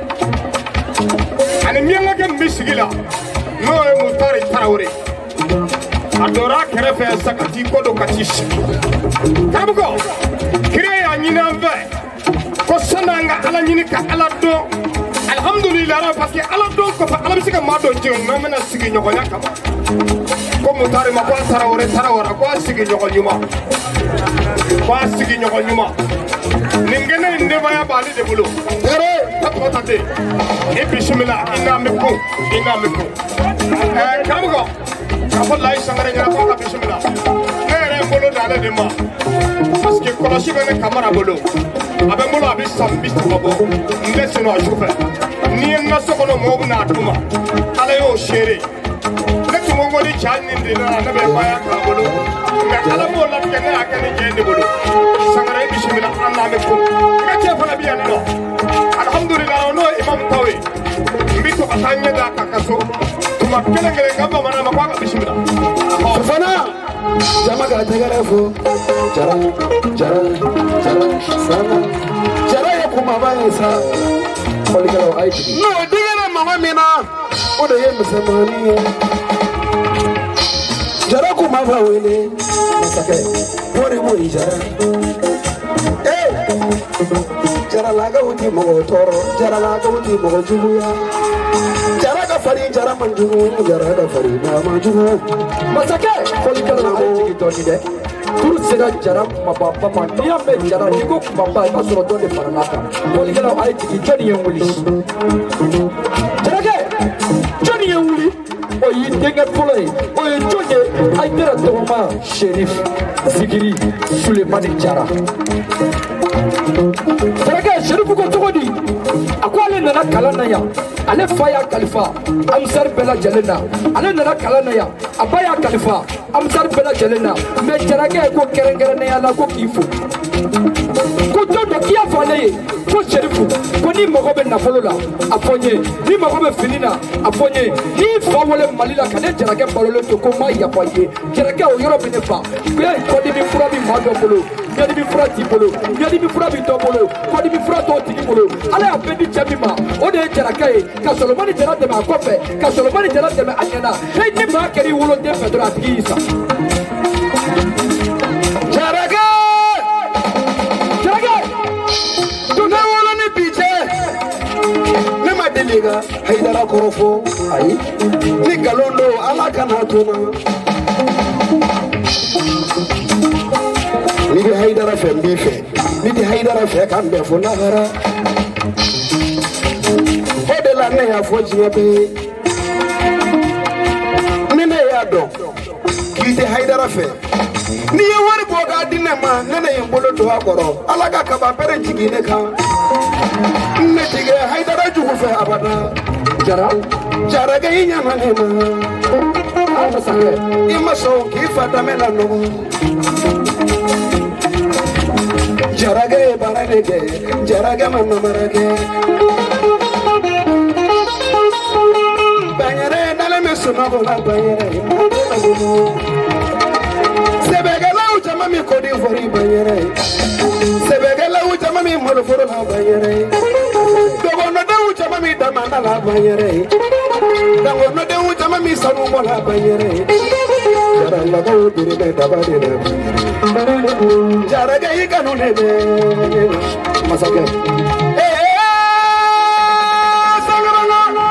ani mianga ke misigila no e Mutari Tarawore adora kerefe sakati kodo katishi tabuko kire ya nyina ve ko sananga ala nyini ka ala do alhamdulillah parce que ala do ko ala bisika mado je no mena sigi nyogonya kama ko Mutari ma ko Tarawore ko sigi nyogonyuma ningene ndeba ya bali de bulu tapotate e bismillah ina meku kamugo kapo lai sangare ngara ko bismillah nere bulu dale de ma parce que koloshi bene kamara bulu abe bulu abi sambi babo ndesino ajufe ni na sokono mo na tuma ala yo shere netu mo ngodi chani ndina na be baya ka bulu ngakala mo la kene akane jende bulu sangare bismillah Allah meku ngache fana biya no alhamdulillah no imam tawi mbito katanya da kakaso tuma kele kamba mana makwa bismillah fana jama ga tagara fo Jara sana Jara ya kuma ba isa kolikalo aiki no digara mama mina odo ye musamani jara kuma fa wele masake wore mo jara jara laga uti mo toro jara laga uti mo juguya jara ka fari jara manjugu jara ka fari na manjugu masake foli kala na jigi toni de turu sera jara papa niya me jara niko papa ka soro toni paranaka foli kala ay jigi toni yewuli jara ke toni yewuli o yi denga pole o yi joje ay tera toma Sheriff Zikiri Sulemani Jara Saraka Sheriff ko togodi akwale nana kalana ya ale faya kalifa amsar bela jalena ale nana kalana ya abaya kalifa amsar bela jalena me Jaraka ko kerengere ya la ko kifo ko todo kia fale ko Sheriff ko ni mogo be nafolo la afonye ni mogo be finina afonye ni fawole malila kane Jaraka balolo to ko ma ya paye Jaraka o yoro benefa ko di mi fura bi mado bolo yadi bi fura ti bolo yadi bi fura bi to bolo ko di bi fura to ti bolo ale a bendi chamima o de Jaraka e ka Solomoni Jara de ma kofe ka Solomoni Jara de ma anyana hey ni ma keri wulo de fedora ti isa Jaraka to na wala ni biche ne ma deliga haidara korofo ai ni galondo ala kana tuna ni di haidara fe mbife ni di haidara fe kambe fo nagara ode la ne ya fo jiebe ni ne ya do ki di haidara fe ni ye wari boga dinema nene yembolo to akoro alaga ka ba pere jigine ka ne tige haidara jugu fe abada jara ga yinya manema ala sange imaso ki fata mena no jara ga barage jara ga manna marage banyere dale mesuma bola banyere sebegala ujama mi kodi fori banyere sebegala ujama mi molo foro la banyere dogo no de ujama mi damana la banyere dogo no de ujama mi sanu mo la banyere jara la go dire de tabade na jara ga ikanu ne be masake sagarana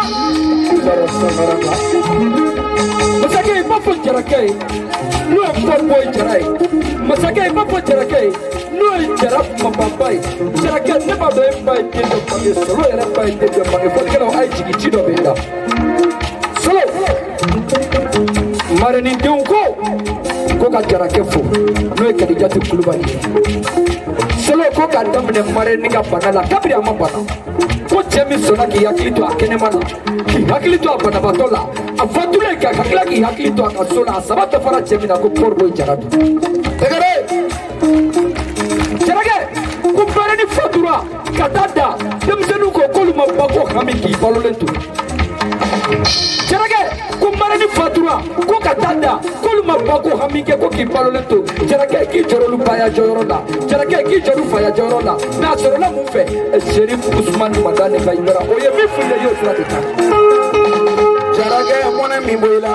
masake papo Jaraka no for boy Jarai masake papo Jaraka no Jara papai Jaraka ne ba do embai de do page solo era pai de do page for kero ai jigi chido benda solo marani dunko ko ka Jaraka fo no e kadi jatu kulubani solo ko ka damne marani ga banala kabri amabana ko chemi sona ki yakili to akene mana ki yakili to abana batola afatule ka hakla ki yakili to akasola sabata fara chemi na ko porbo Jaraka tegere Jaraka ko barani fatura kadada demsenu ko koluma bako khamiki balolentu Jaraka ko marani fatura ko kadada koluma bako hamike ko ki balolentu Jaraka ki jorolu baya jorola Jaraka ki joru faya jorola na jorola mufe Sheriff Usman Madane kaimera oye mi fulle yo tlatita Jaraka mona mi boila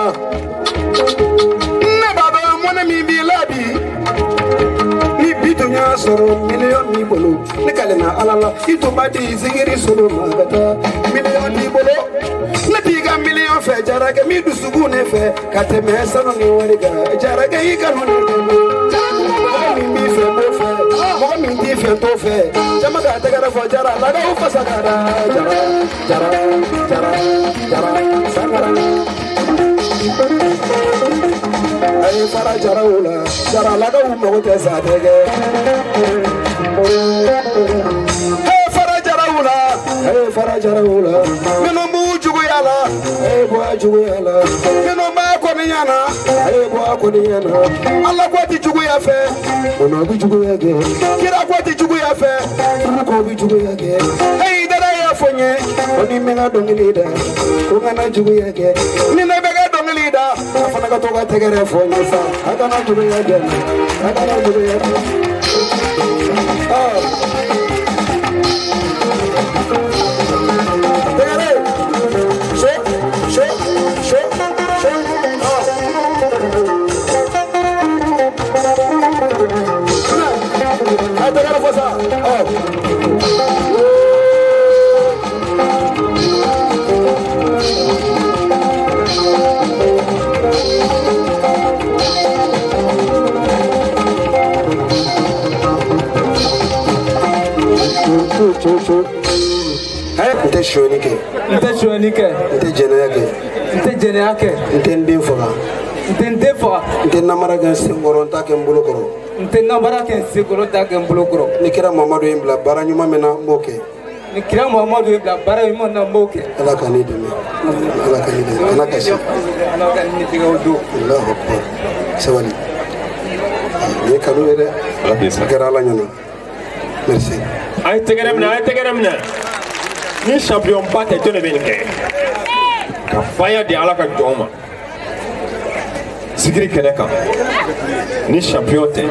ne baba mona mi bilabi ni bitunya soro million mi bolo ne kalena alala ito badi zigiri soro magata million mi bolo ne tiga million fe Jaraka mi dusugu ne fe kateme sano ni wariga Jaraka ikanu ne mi fe mo fe mo mi ti fe to fe jamaga tagara fo Jara laga ufa sagara Jara sagara ay fara Jara ula Jara laga umo ko tesa tege hey fara Jara ula meno mu jugu yala hey bo jugu yala meno ma ko ni yana hey bo ko ni yana Allah ko ti jugu ya fe ono bi jugu ya ge kira ko ti jugu ya fe ko bi jugu ya ge hey dara ya fonye oni mena dongilida ko ngana jugu ya ge ni na be ga dongilida afana ka to ga tegere fonye sa ada na jugu ya ge ada na jugu ya ge Nte shonike. Nte shonike. Nte jenayake. Nte jenayake. Nte ndinfoga. Nte ndefoga. Nte namara gan sengoronta ke mbulokoro. Nte namara ke sengoronta ke mbulokoro. Ni kira Muhammadu imbla bara nyuma mena moke. Ni kira Muhammadu imbla bara nyuma na moke. Ala kani deme. Ala kani deme. Ala kasi. Ala kani tiga udu. Allahu Akbar. Sawali. Ni kanu yere. Gara ala nyana. Merci. Ay tegeremna. Ni champion pas te tene benke. Ka faya di ala ka joma. Sigiri keneka. Ni champion te.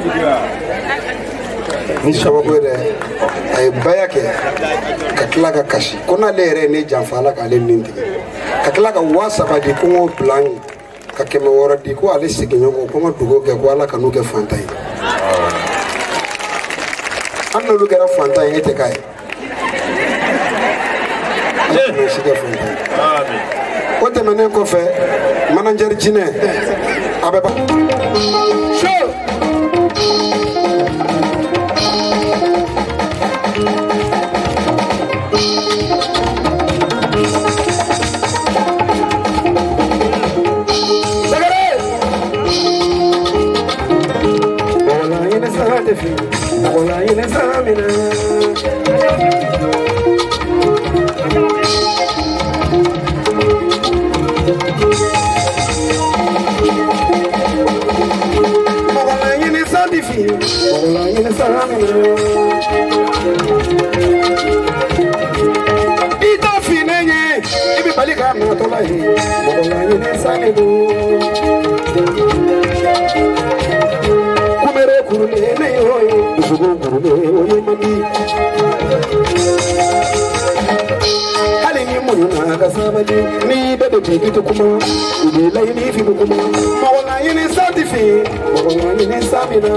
Ni sababu yere ay bayake ka tila ka kasi kona lere ne janfala ka ale ninti ka tila ka wasaba di ko plan ka keme wora di ko ale siginyo ko ma dugo ke ko ala kanu ke fantai anno lu gara fantai ite kai je sige fantai amen ko te menen ko fe manager jine abeba show Hola y examina Hola y examina Hola y examina Ito finenye ibi balika na tola hi Hola y examina Kurule ne hoye dusugo kurule hoye mandi hali ni muna kasabali ni bebe tikitu kuma ubela ni fi kuma mawala yini satifi mawala yini sabina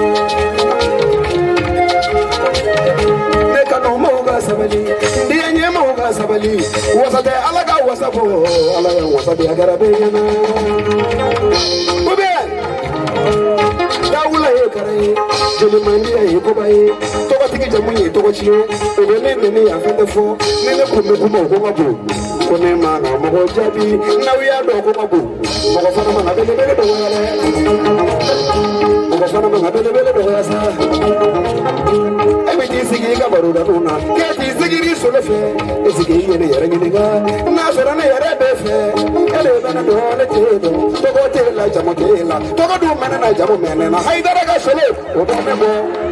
ne kanu mawga sabali ndiye nye mawga sabali wasate alaga wasabo alaga wasabe agarabe yana ube Daula ye kare jeli mandia ye kobaye toka tiki jamunye toka chiyo obele nene ya fendefo nene kumbe kuma ko mabo kone mana mo jabi na wiya do ko mabo mo fana mana bele bele do wala mo fana mana bele bele do wala sa ebe ti sigi ga baro da tuna ke ti sigi ri so le fe e sigi ye ne yare ni ga na so na yare be fe ele bana do le te do to ko te la jamo te la to ko do mena na jamo mena na haidara ga solo o do me bo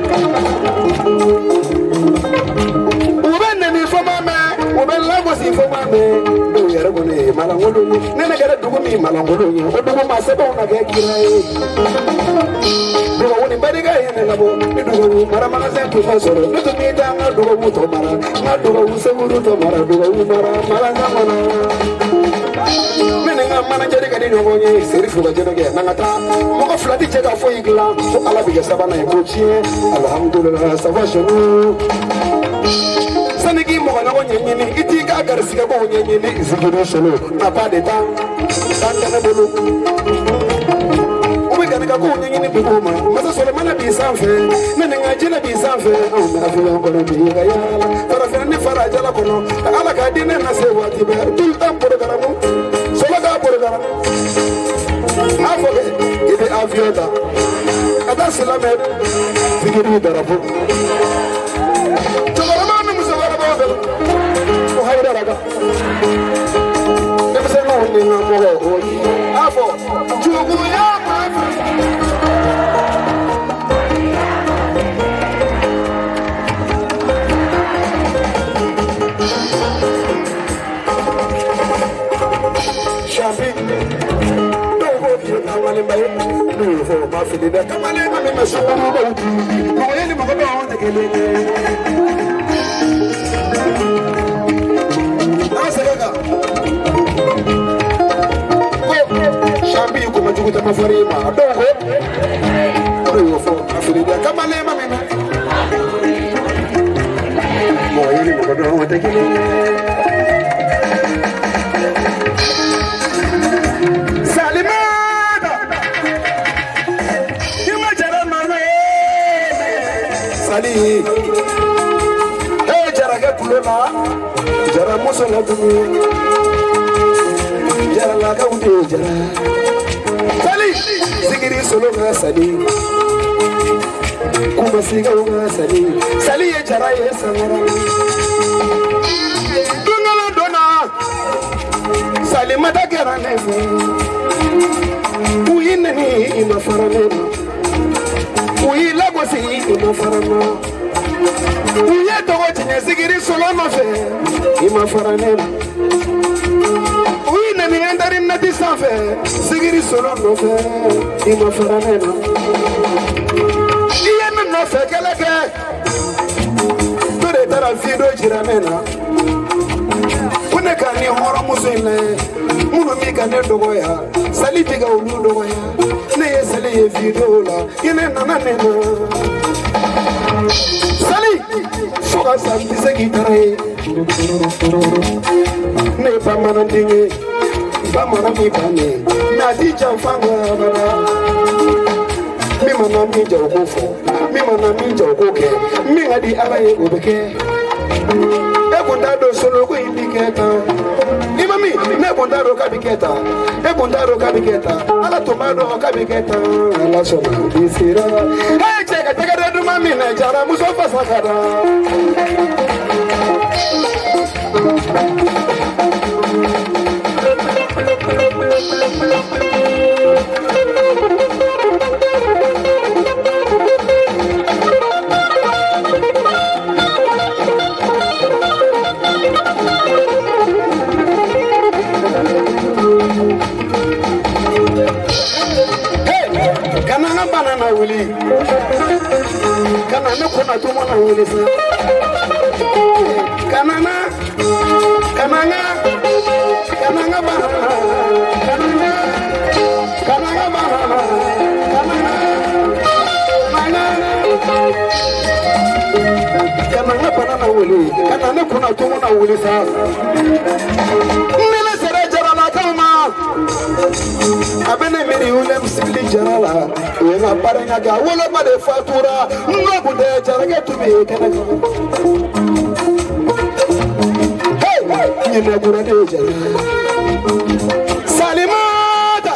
ubenne ni fo mama ubenne la go si fo mama do yare go ne mala ngolo ni ne ga do mi mala ngolo ni o do ma se bo na ga kirai do woni bari ga yene na bo do mara mara se to fa soro do to mi ta do go to mara na do go se mu to mara do go mara mara na mara mene nga mana jere ga ni no nyi serifu ga jere ga na ngata mo ko flati je ga fo igla so ala bi ga sabana e ko chi alhamdulillah safa shunu sanigi mo na go nyenyi ni iti ga gar siga go nyenyi ni zigiro shunu na pa de ta na bolu ubi ga ga go nyenyi ni bi ko ma masa sole mana bi sanfe mene nga jela bi sanfe o na fi ko no bi ga ya fara fe ni fara jala ko no ala ga dine na se wati be tul tam programu solo ga programu afoge ibe aviota ada selame zigiro darapo raga dem se no ni na mo o afo jugu ya champi do go ki na male baye do fo ma fi de kamale ma me so ko do ko yeli mo ko do on te kele Champi como eu digo também farei ma dogo eu fo afirida kamale ma me mo yeli mo do on te kele Sali, hey, jaraga kulona, musola tumi jara la ka ude jara sali sigiri solo ga sali kuma siga ga sali sali ye jara ye samara dungala dona sali mata kera nefu uyinni ima farane uyi lagosi ima farana uye togo tinye sigiri solo nofe ima farane uyi nani endari nati sanfe sigiri solo nofe ima farane iye mi nofe keleke tore tara fido jiranena une kani horo musuile munu mi kane dogo ya sali tiga ulu dogo ya ne ye sali ye video la yene nana nena sali soga sambi se gitare ne pamana dinge pamana mi pane na di jamfanga bana mi mana mi jago fo mi mana mi jago ke mi ngadi alaye obeke e bondado solo ko indiketa imami ne bondado kabiketa e bondado kabiketa ala tomado kabiketa ala sona disira hey cheka cheka do mami na jara muso fasakada banana wuli kana ne kona to mona wuli sa kananga banana kananga banana wuli kana ne kona to mona wuli sa nene sere jara la kama abene meri ulem sibli jarala wena paranga ga wala made fatura nobu de jarage tumi kana hey ni na gura de jara salimata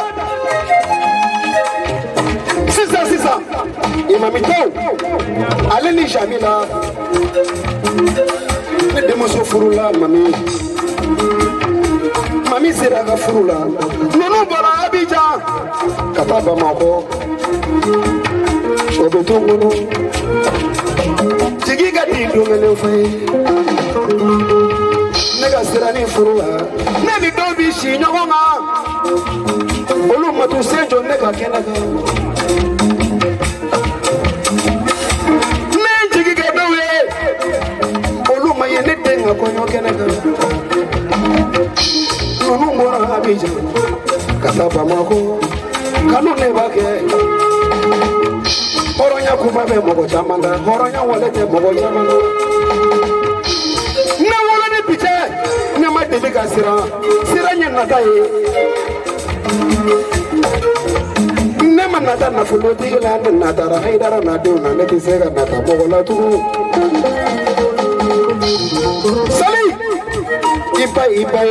sisa imami taw aleni jamila ne demoso furula mami sera ga furula nonu bara abija kataba mako obetungunu jigiga dindu ngene fay nega sera ni furula neni dobi shi nyogonga olu matu senjo nega kenaga nen jigiga dowe olu mayene denga konyo kenaga nonu mora abija kataba mako kanu ne bake horonya kuma be mogo chamanga horonya wale te mogo chamanga na wala ni piche na ma de ka sira nya nata ye ne ma nata na fulo tigla na nata ra haidara na do na ne tisega nata mogo la tu sali ipai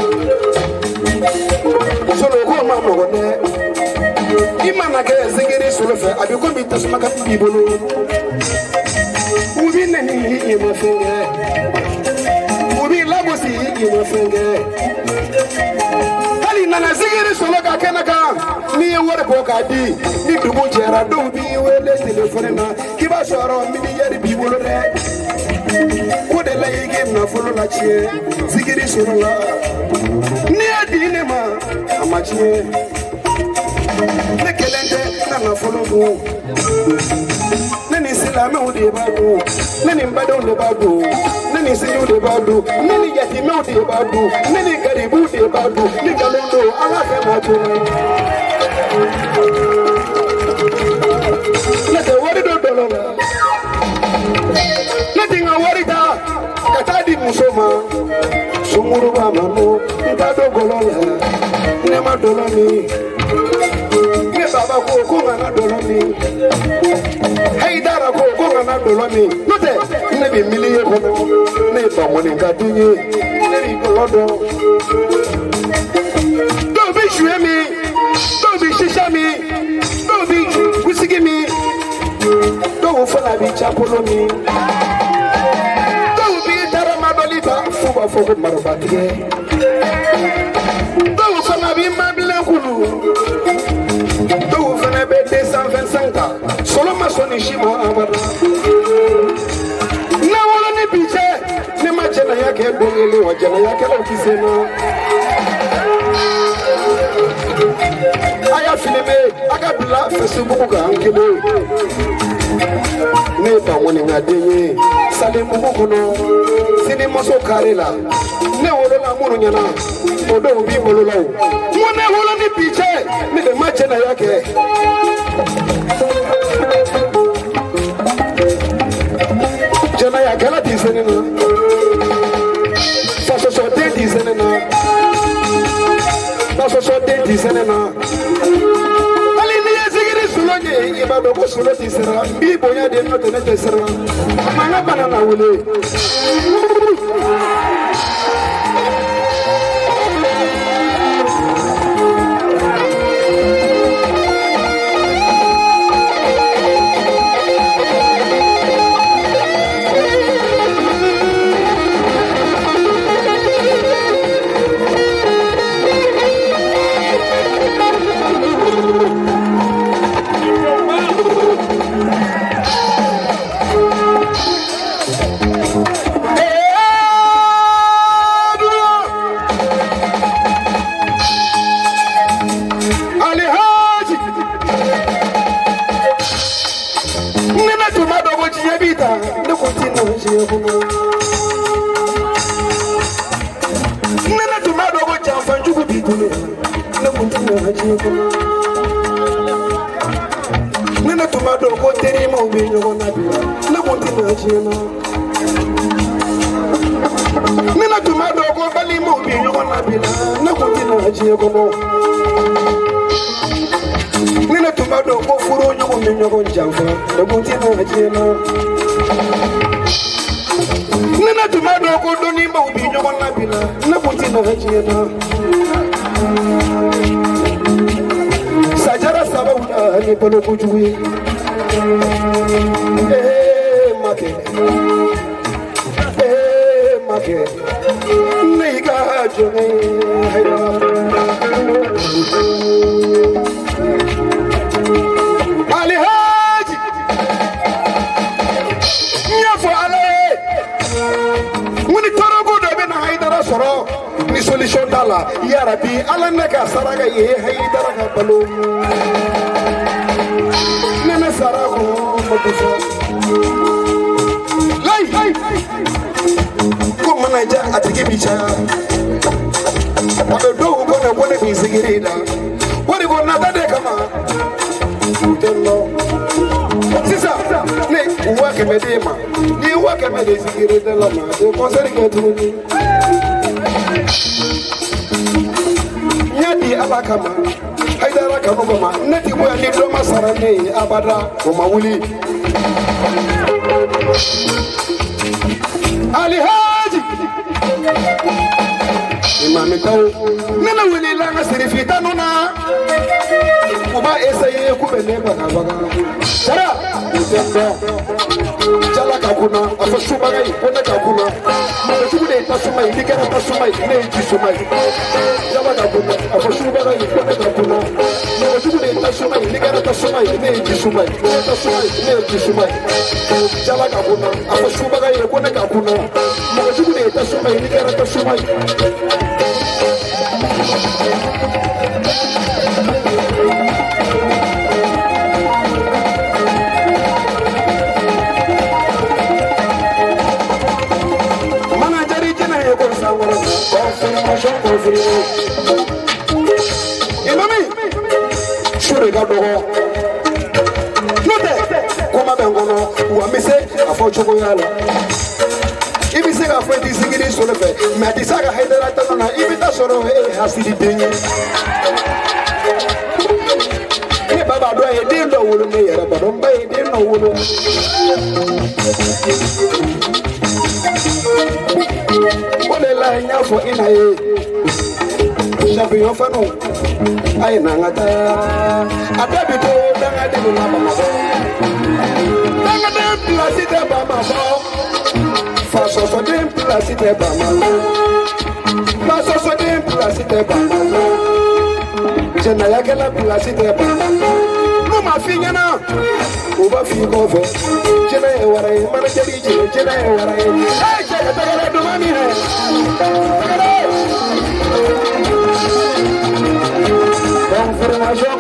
solo ko ma mogo ne imana ke zingiri sulufe abiko mi tasuma ka bibolo ubi neni ima fenge ubi labosi ima fenge hali nana zingiri solo ka kenaka ni wore ko ka di ni dubu jera do bi wele telefone na kiba shoro mi di yeri bibolo de ko de la yige na folo la chie zingiri solo la ni adine ma amachie ne kelende na mafolo mu ne ni silame o de badu ne ni mbado de badu ne ni sinyu de badu ne ni yatime o de badu ne ni garibu de badu ni galondo ala fe ma tu ne de wori do dolona ne dinga wori da katadi musoma sumuru ba manu ndado golola ne ma doloni baba ko ngana doloni hey dara ko ngana doloni note ne bi miliye ko ne someone in Gadini, very good. Don't be sure me, don't be shisha me, don't be whiskey me, don't follow me, chapel me. Don't be Taramadolita, for Marabati. Don't follow me, my Blankulu. Don't follow me, San Vincenta, Solomon Sonishima. Jana yake bongele wa jana yake ofisena aya filime akabila Facebook ga nkele ne ba woni ngadenye sale mugo no sini moso karela ne wolo la munu nyana odo bi molo lawo mo ne wolo ni piche ne de ma jana yake jana yake la disenena so denti senena so denti senena ali ni yezigiri sulonye ibado ko sulo tisera bi bonya de no tene tesera manga banana wule Nena tomado ko tere mo bi nyogo na bi na ko ti na jina Nena tomado ko bali mo bi nyogo na bi na ko ti na jina ko no Nena tomado ko furo nyogo mi nyogo jamfa na ko ti na jina Nena tomado ko doni mo bi nyogo na bi na ko ti na jina Sajara sabawuna ni polo kujuwi make Niga jone Ali Haji Nyafo ale Muni torogo do bena haidara soro ni solution dala ya rabbi ala naka saraga ye haidara ka balo nene sarago maduso lay ko manaja atike bicha abe do ko na wona bi sigirida wori ko na tade kama tello sisa ne uwake medema ni uwake mede sigirida la ma de conseil ke tuni nyadi abakama haidara kanugoma neti boya ni doma sarane abada ko mawuli Ali Haji imam taw nana wuli la nga serifita nuna uba esaye ku bene bana baga sara utenda jala kakuna afa subaga ipona kakuna machukude tasuma indikera tasuma ne jisuma jala kakuna afa subaga ipona kakuna machukude tasuma indikera tasuma ne jisuma tasuma ne jisuma jala kakuna afa subaga ipona kakuna machukude tasuma indikera tasuma Imami, sure ga dogo. Note, koma bengono, wa mise afo choko yala. Ibi se ga fwe disigiri solefe, me disaga haidara tanana, ibi ta soro hasidi denye. Ni baba do e de lo wulu me yara bado mba e de no wulu. y'a fɔ i na ye champion fanu a ye n'an ka taa a bɛɛ bi to dangaden na Bamakɔ dangaden pilasi tɛ Bamakɔ fasɔsɔden pilasi tɛ Bamakɔ fasɔsɔden pilasi tɛ Bamakɔ jɛnayakɛla pilasi tɛ Bamakɔ n'u ma f'i ɲɛna u b'a f'i kɔfɛ jɛnɛ ye wara ye manajɛli jɛnɛ ye wara ye cɛ ka tagara duma min hɛ confirmation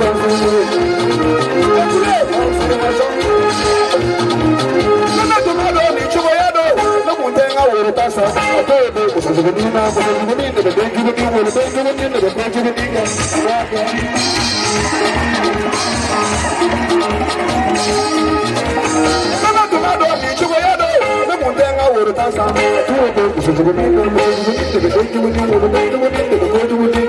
nana duma dɔ ni cogoya dɔ ne kun tɛ n ka woro ta sa a dɔw bɛ musosogoni na musosogoni de bɛ den jugu ni wolo den jugu ni de bɛ den jugu ni kɛ nana duma dɔ ni cogoya dɔ ne kun tɛ n ka woro ta sa a dɔw bɛ musosogoni na musosogoni de bɛ den jugu ni wolo den jugu ni de bɛ den jugu ni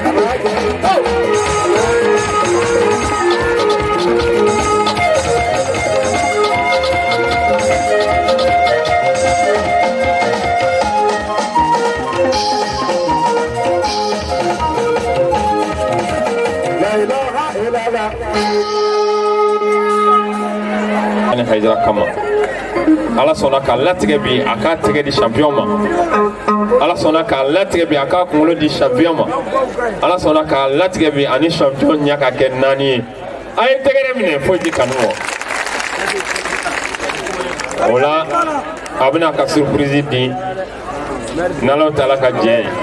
Haidara kama ala sɔnna ka latigɛ bi a ka tɛgɛ di champion ma ala sɔnna ka latigɛ bi a ka kunkolo di champion ma ala sɔnna ka latigɛ bi ani champion ɲɛ ka kɛ 4 ye a ye tɛgɛrɛ minɛ foyi ti kanu wɔ o la a bɛna ka surprise di n'Ala taala ka jɛ ye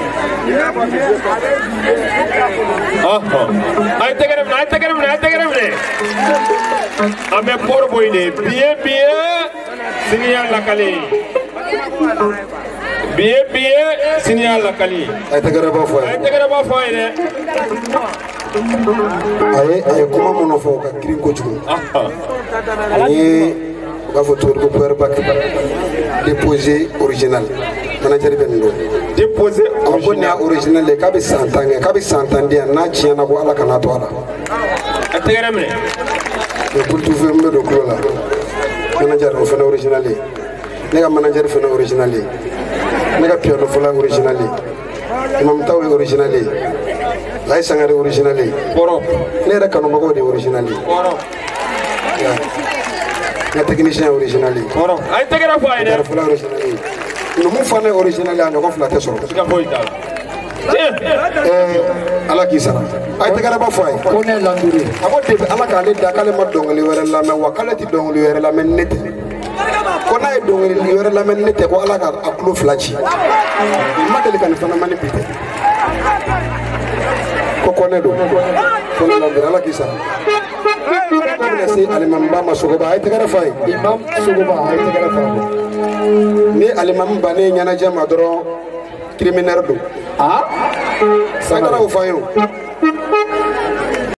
a ye tɛgɛrɛ minɛ a ye tɛgɛrɛ minɛ a ye tɛgɛrɛ minɛ an bɛ pɔri bɔ yen de bien sini y'a lakali bien sini y'a lakali a ye tɛgɛrɛ bɔ fɔ a ye tɛgɛrɛ bɔ fɔ a ye dɛ a ye kuma minnu fɔ ka girin kojugu ani u b'a fɔ cogo di ko père Bac déposé original manager bɛ nin don déposé ko nin y'a original ye k'a bɛ san 10 kɛ k'a bɛ san 10 di yan n'a tiɲɛna ko Ala kana to a la a tɛgɛrɛ minɛ mais pour tout faire n bɛ don kulo la manager o fana original ye ne ka manager fana original ye ne ka piano fɔla original ye Imam Taw ye original ye Laye Sangare original ye kɔrɔ ne yɛrɛ kanubagaw de ye original ye kɔrɔ n ka technicien ye original ye kɔrɔ a ye tɛgɛrɛ fɔ a ye dɛ fɔla original ye numu fana ye original ye a ɲɔgɔn 2 tɛ sɔrɔ siga foyi t'a la Ala k'i sara a ye tɛgɛrɛ ba fɔ a ye ko ne landuru a ko depuis Ala k'ale da k'ale ma dɔnkili wɛrɛ lamɛn wa k'ale tɛ dɔnkili wɛrɛ lamɛn ne tɛ ko n'a ye dɔnkili wɛrɛ lamɛn ne tɛ ko Ala ka a tulo 2 ci ma deli ka nin fana mani bi tɛ ko kɔnɛ don ko ne landuru Ala k'i sara ko bɛna se alimamiba ma Sogoba a ye tɛgɛrɛ fa ye Imam Sogoba a ye tɛgɛrɛ fa ni alimami bannen ɲɛnajɛ ma dɔrɔn criminel don Sankara o fa ye o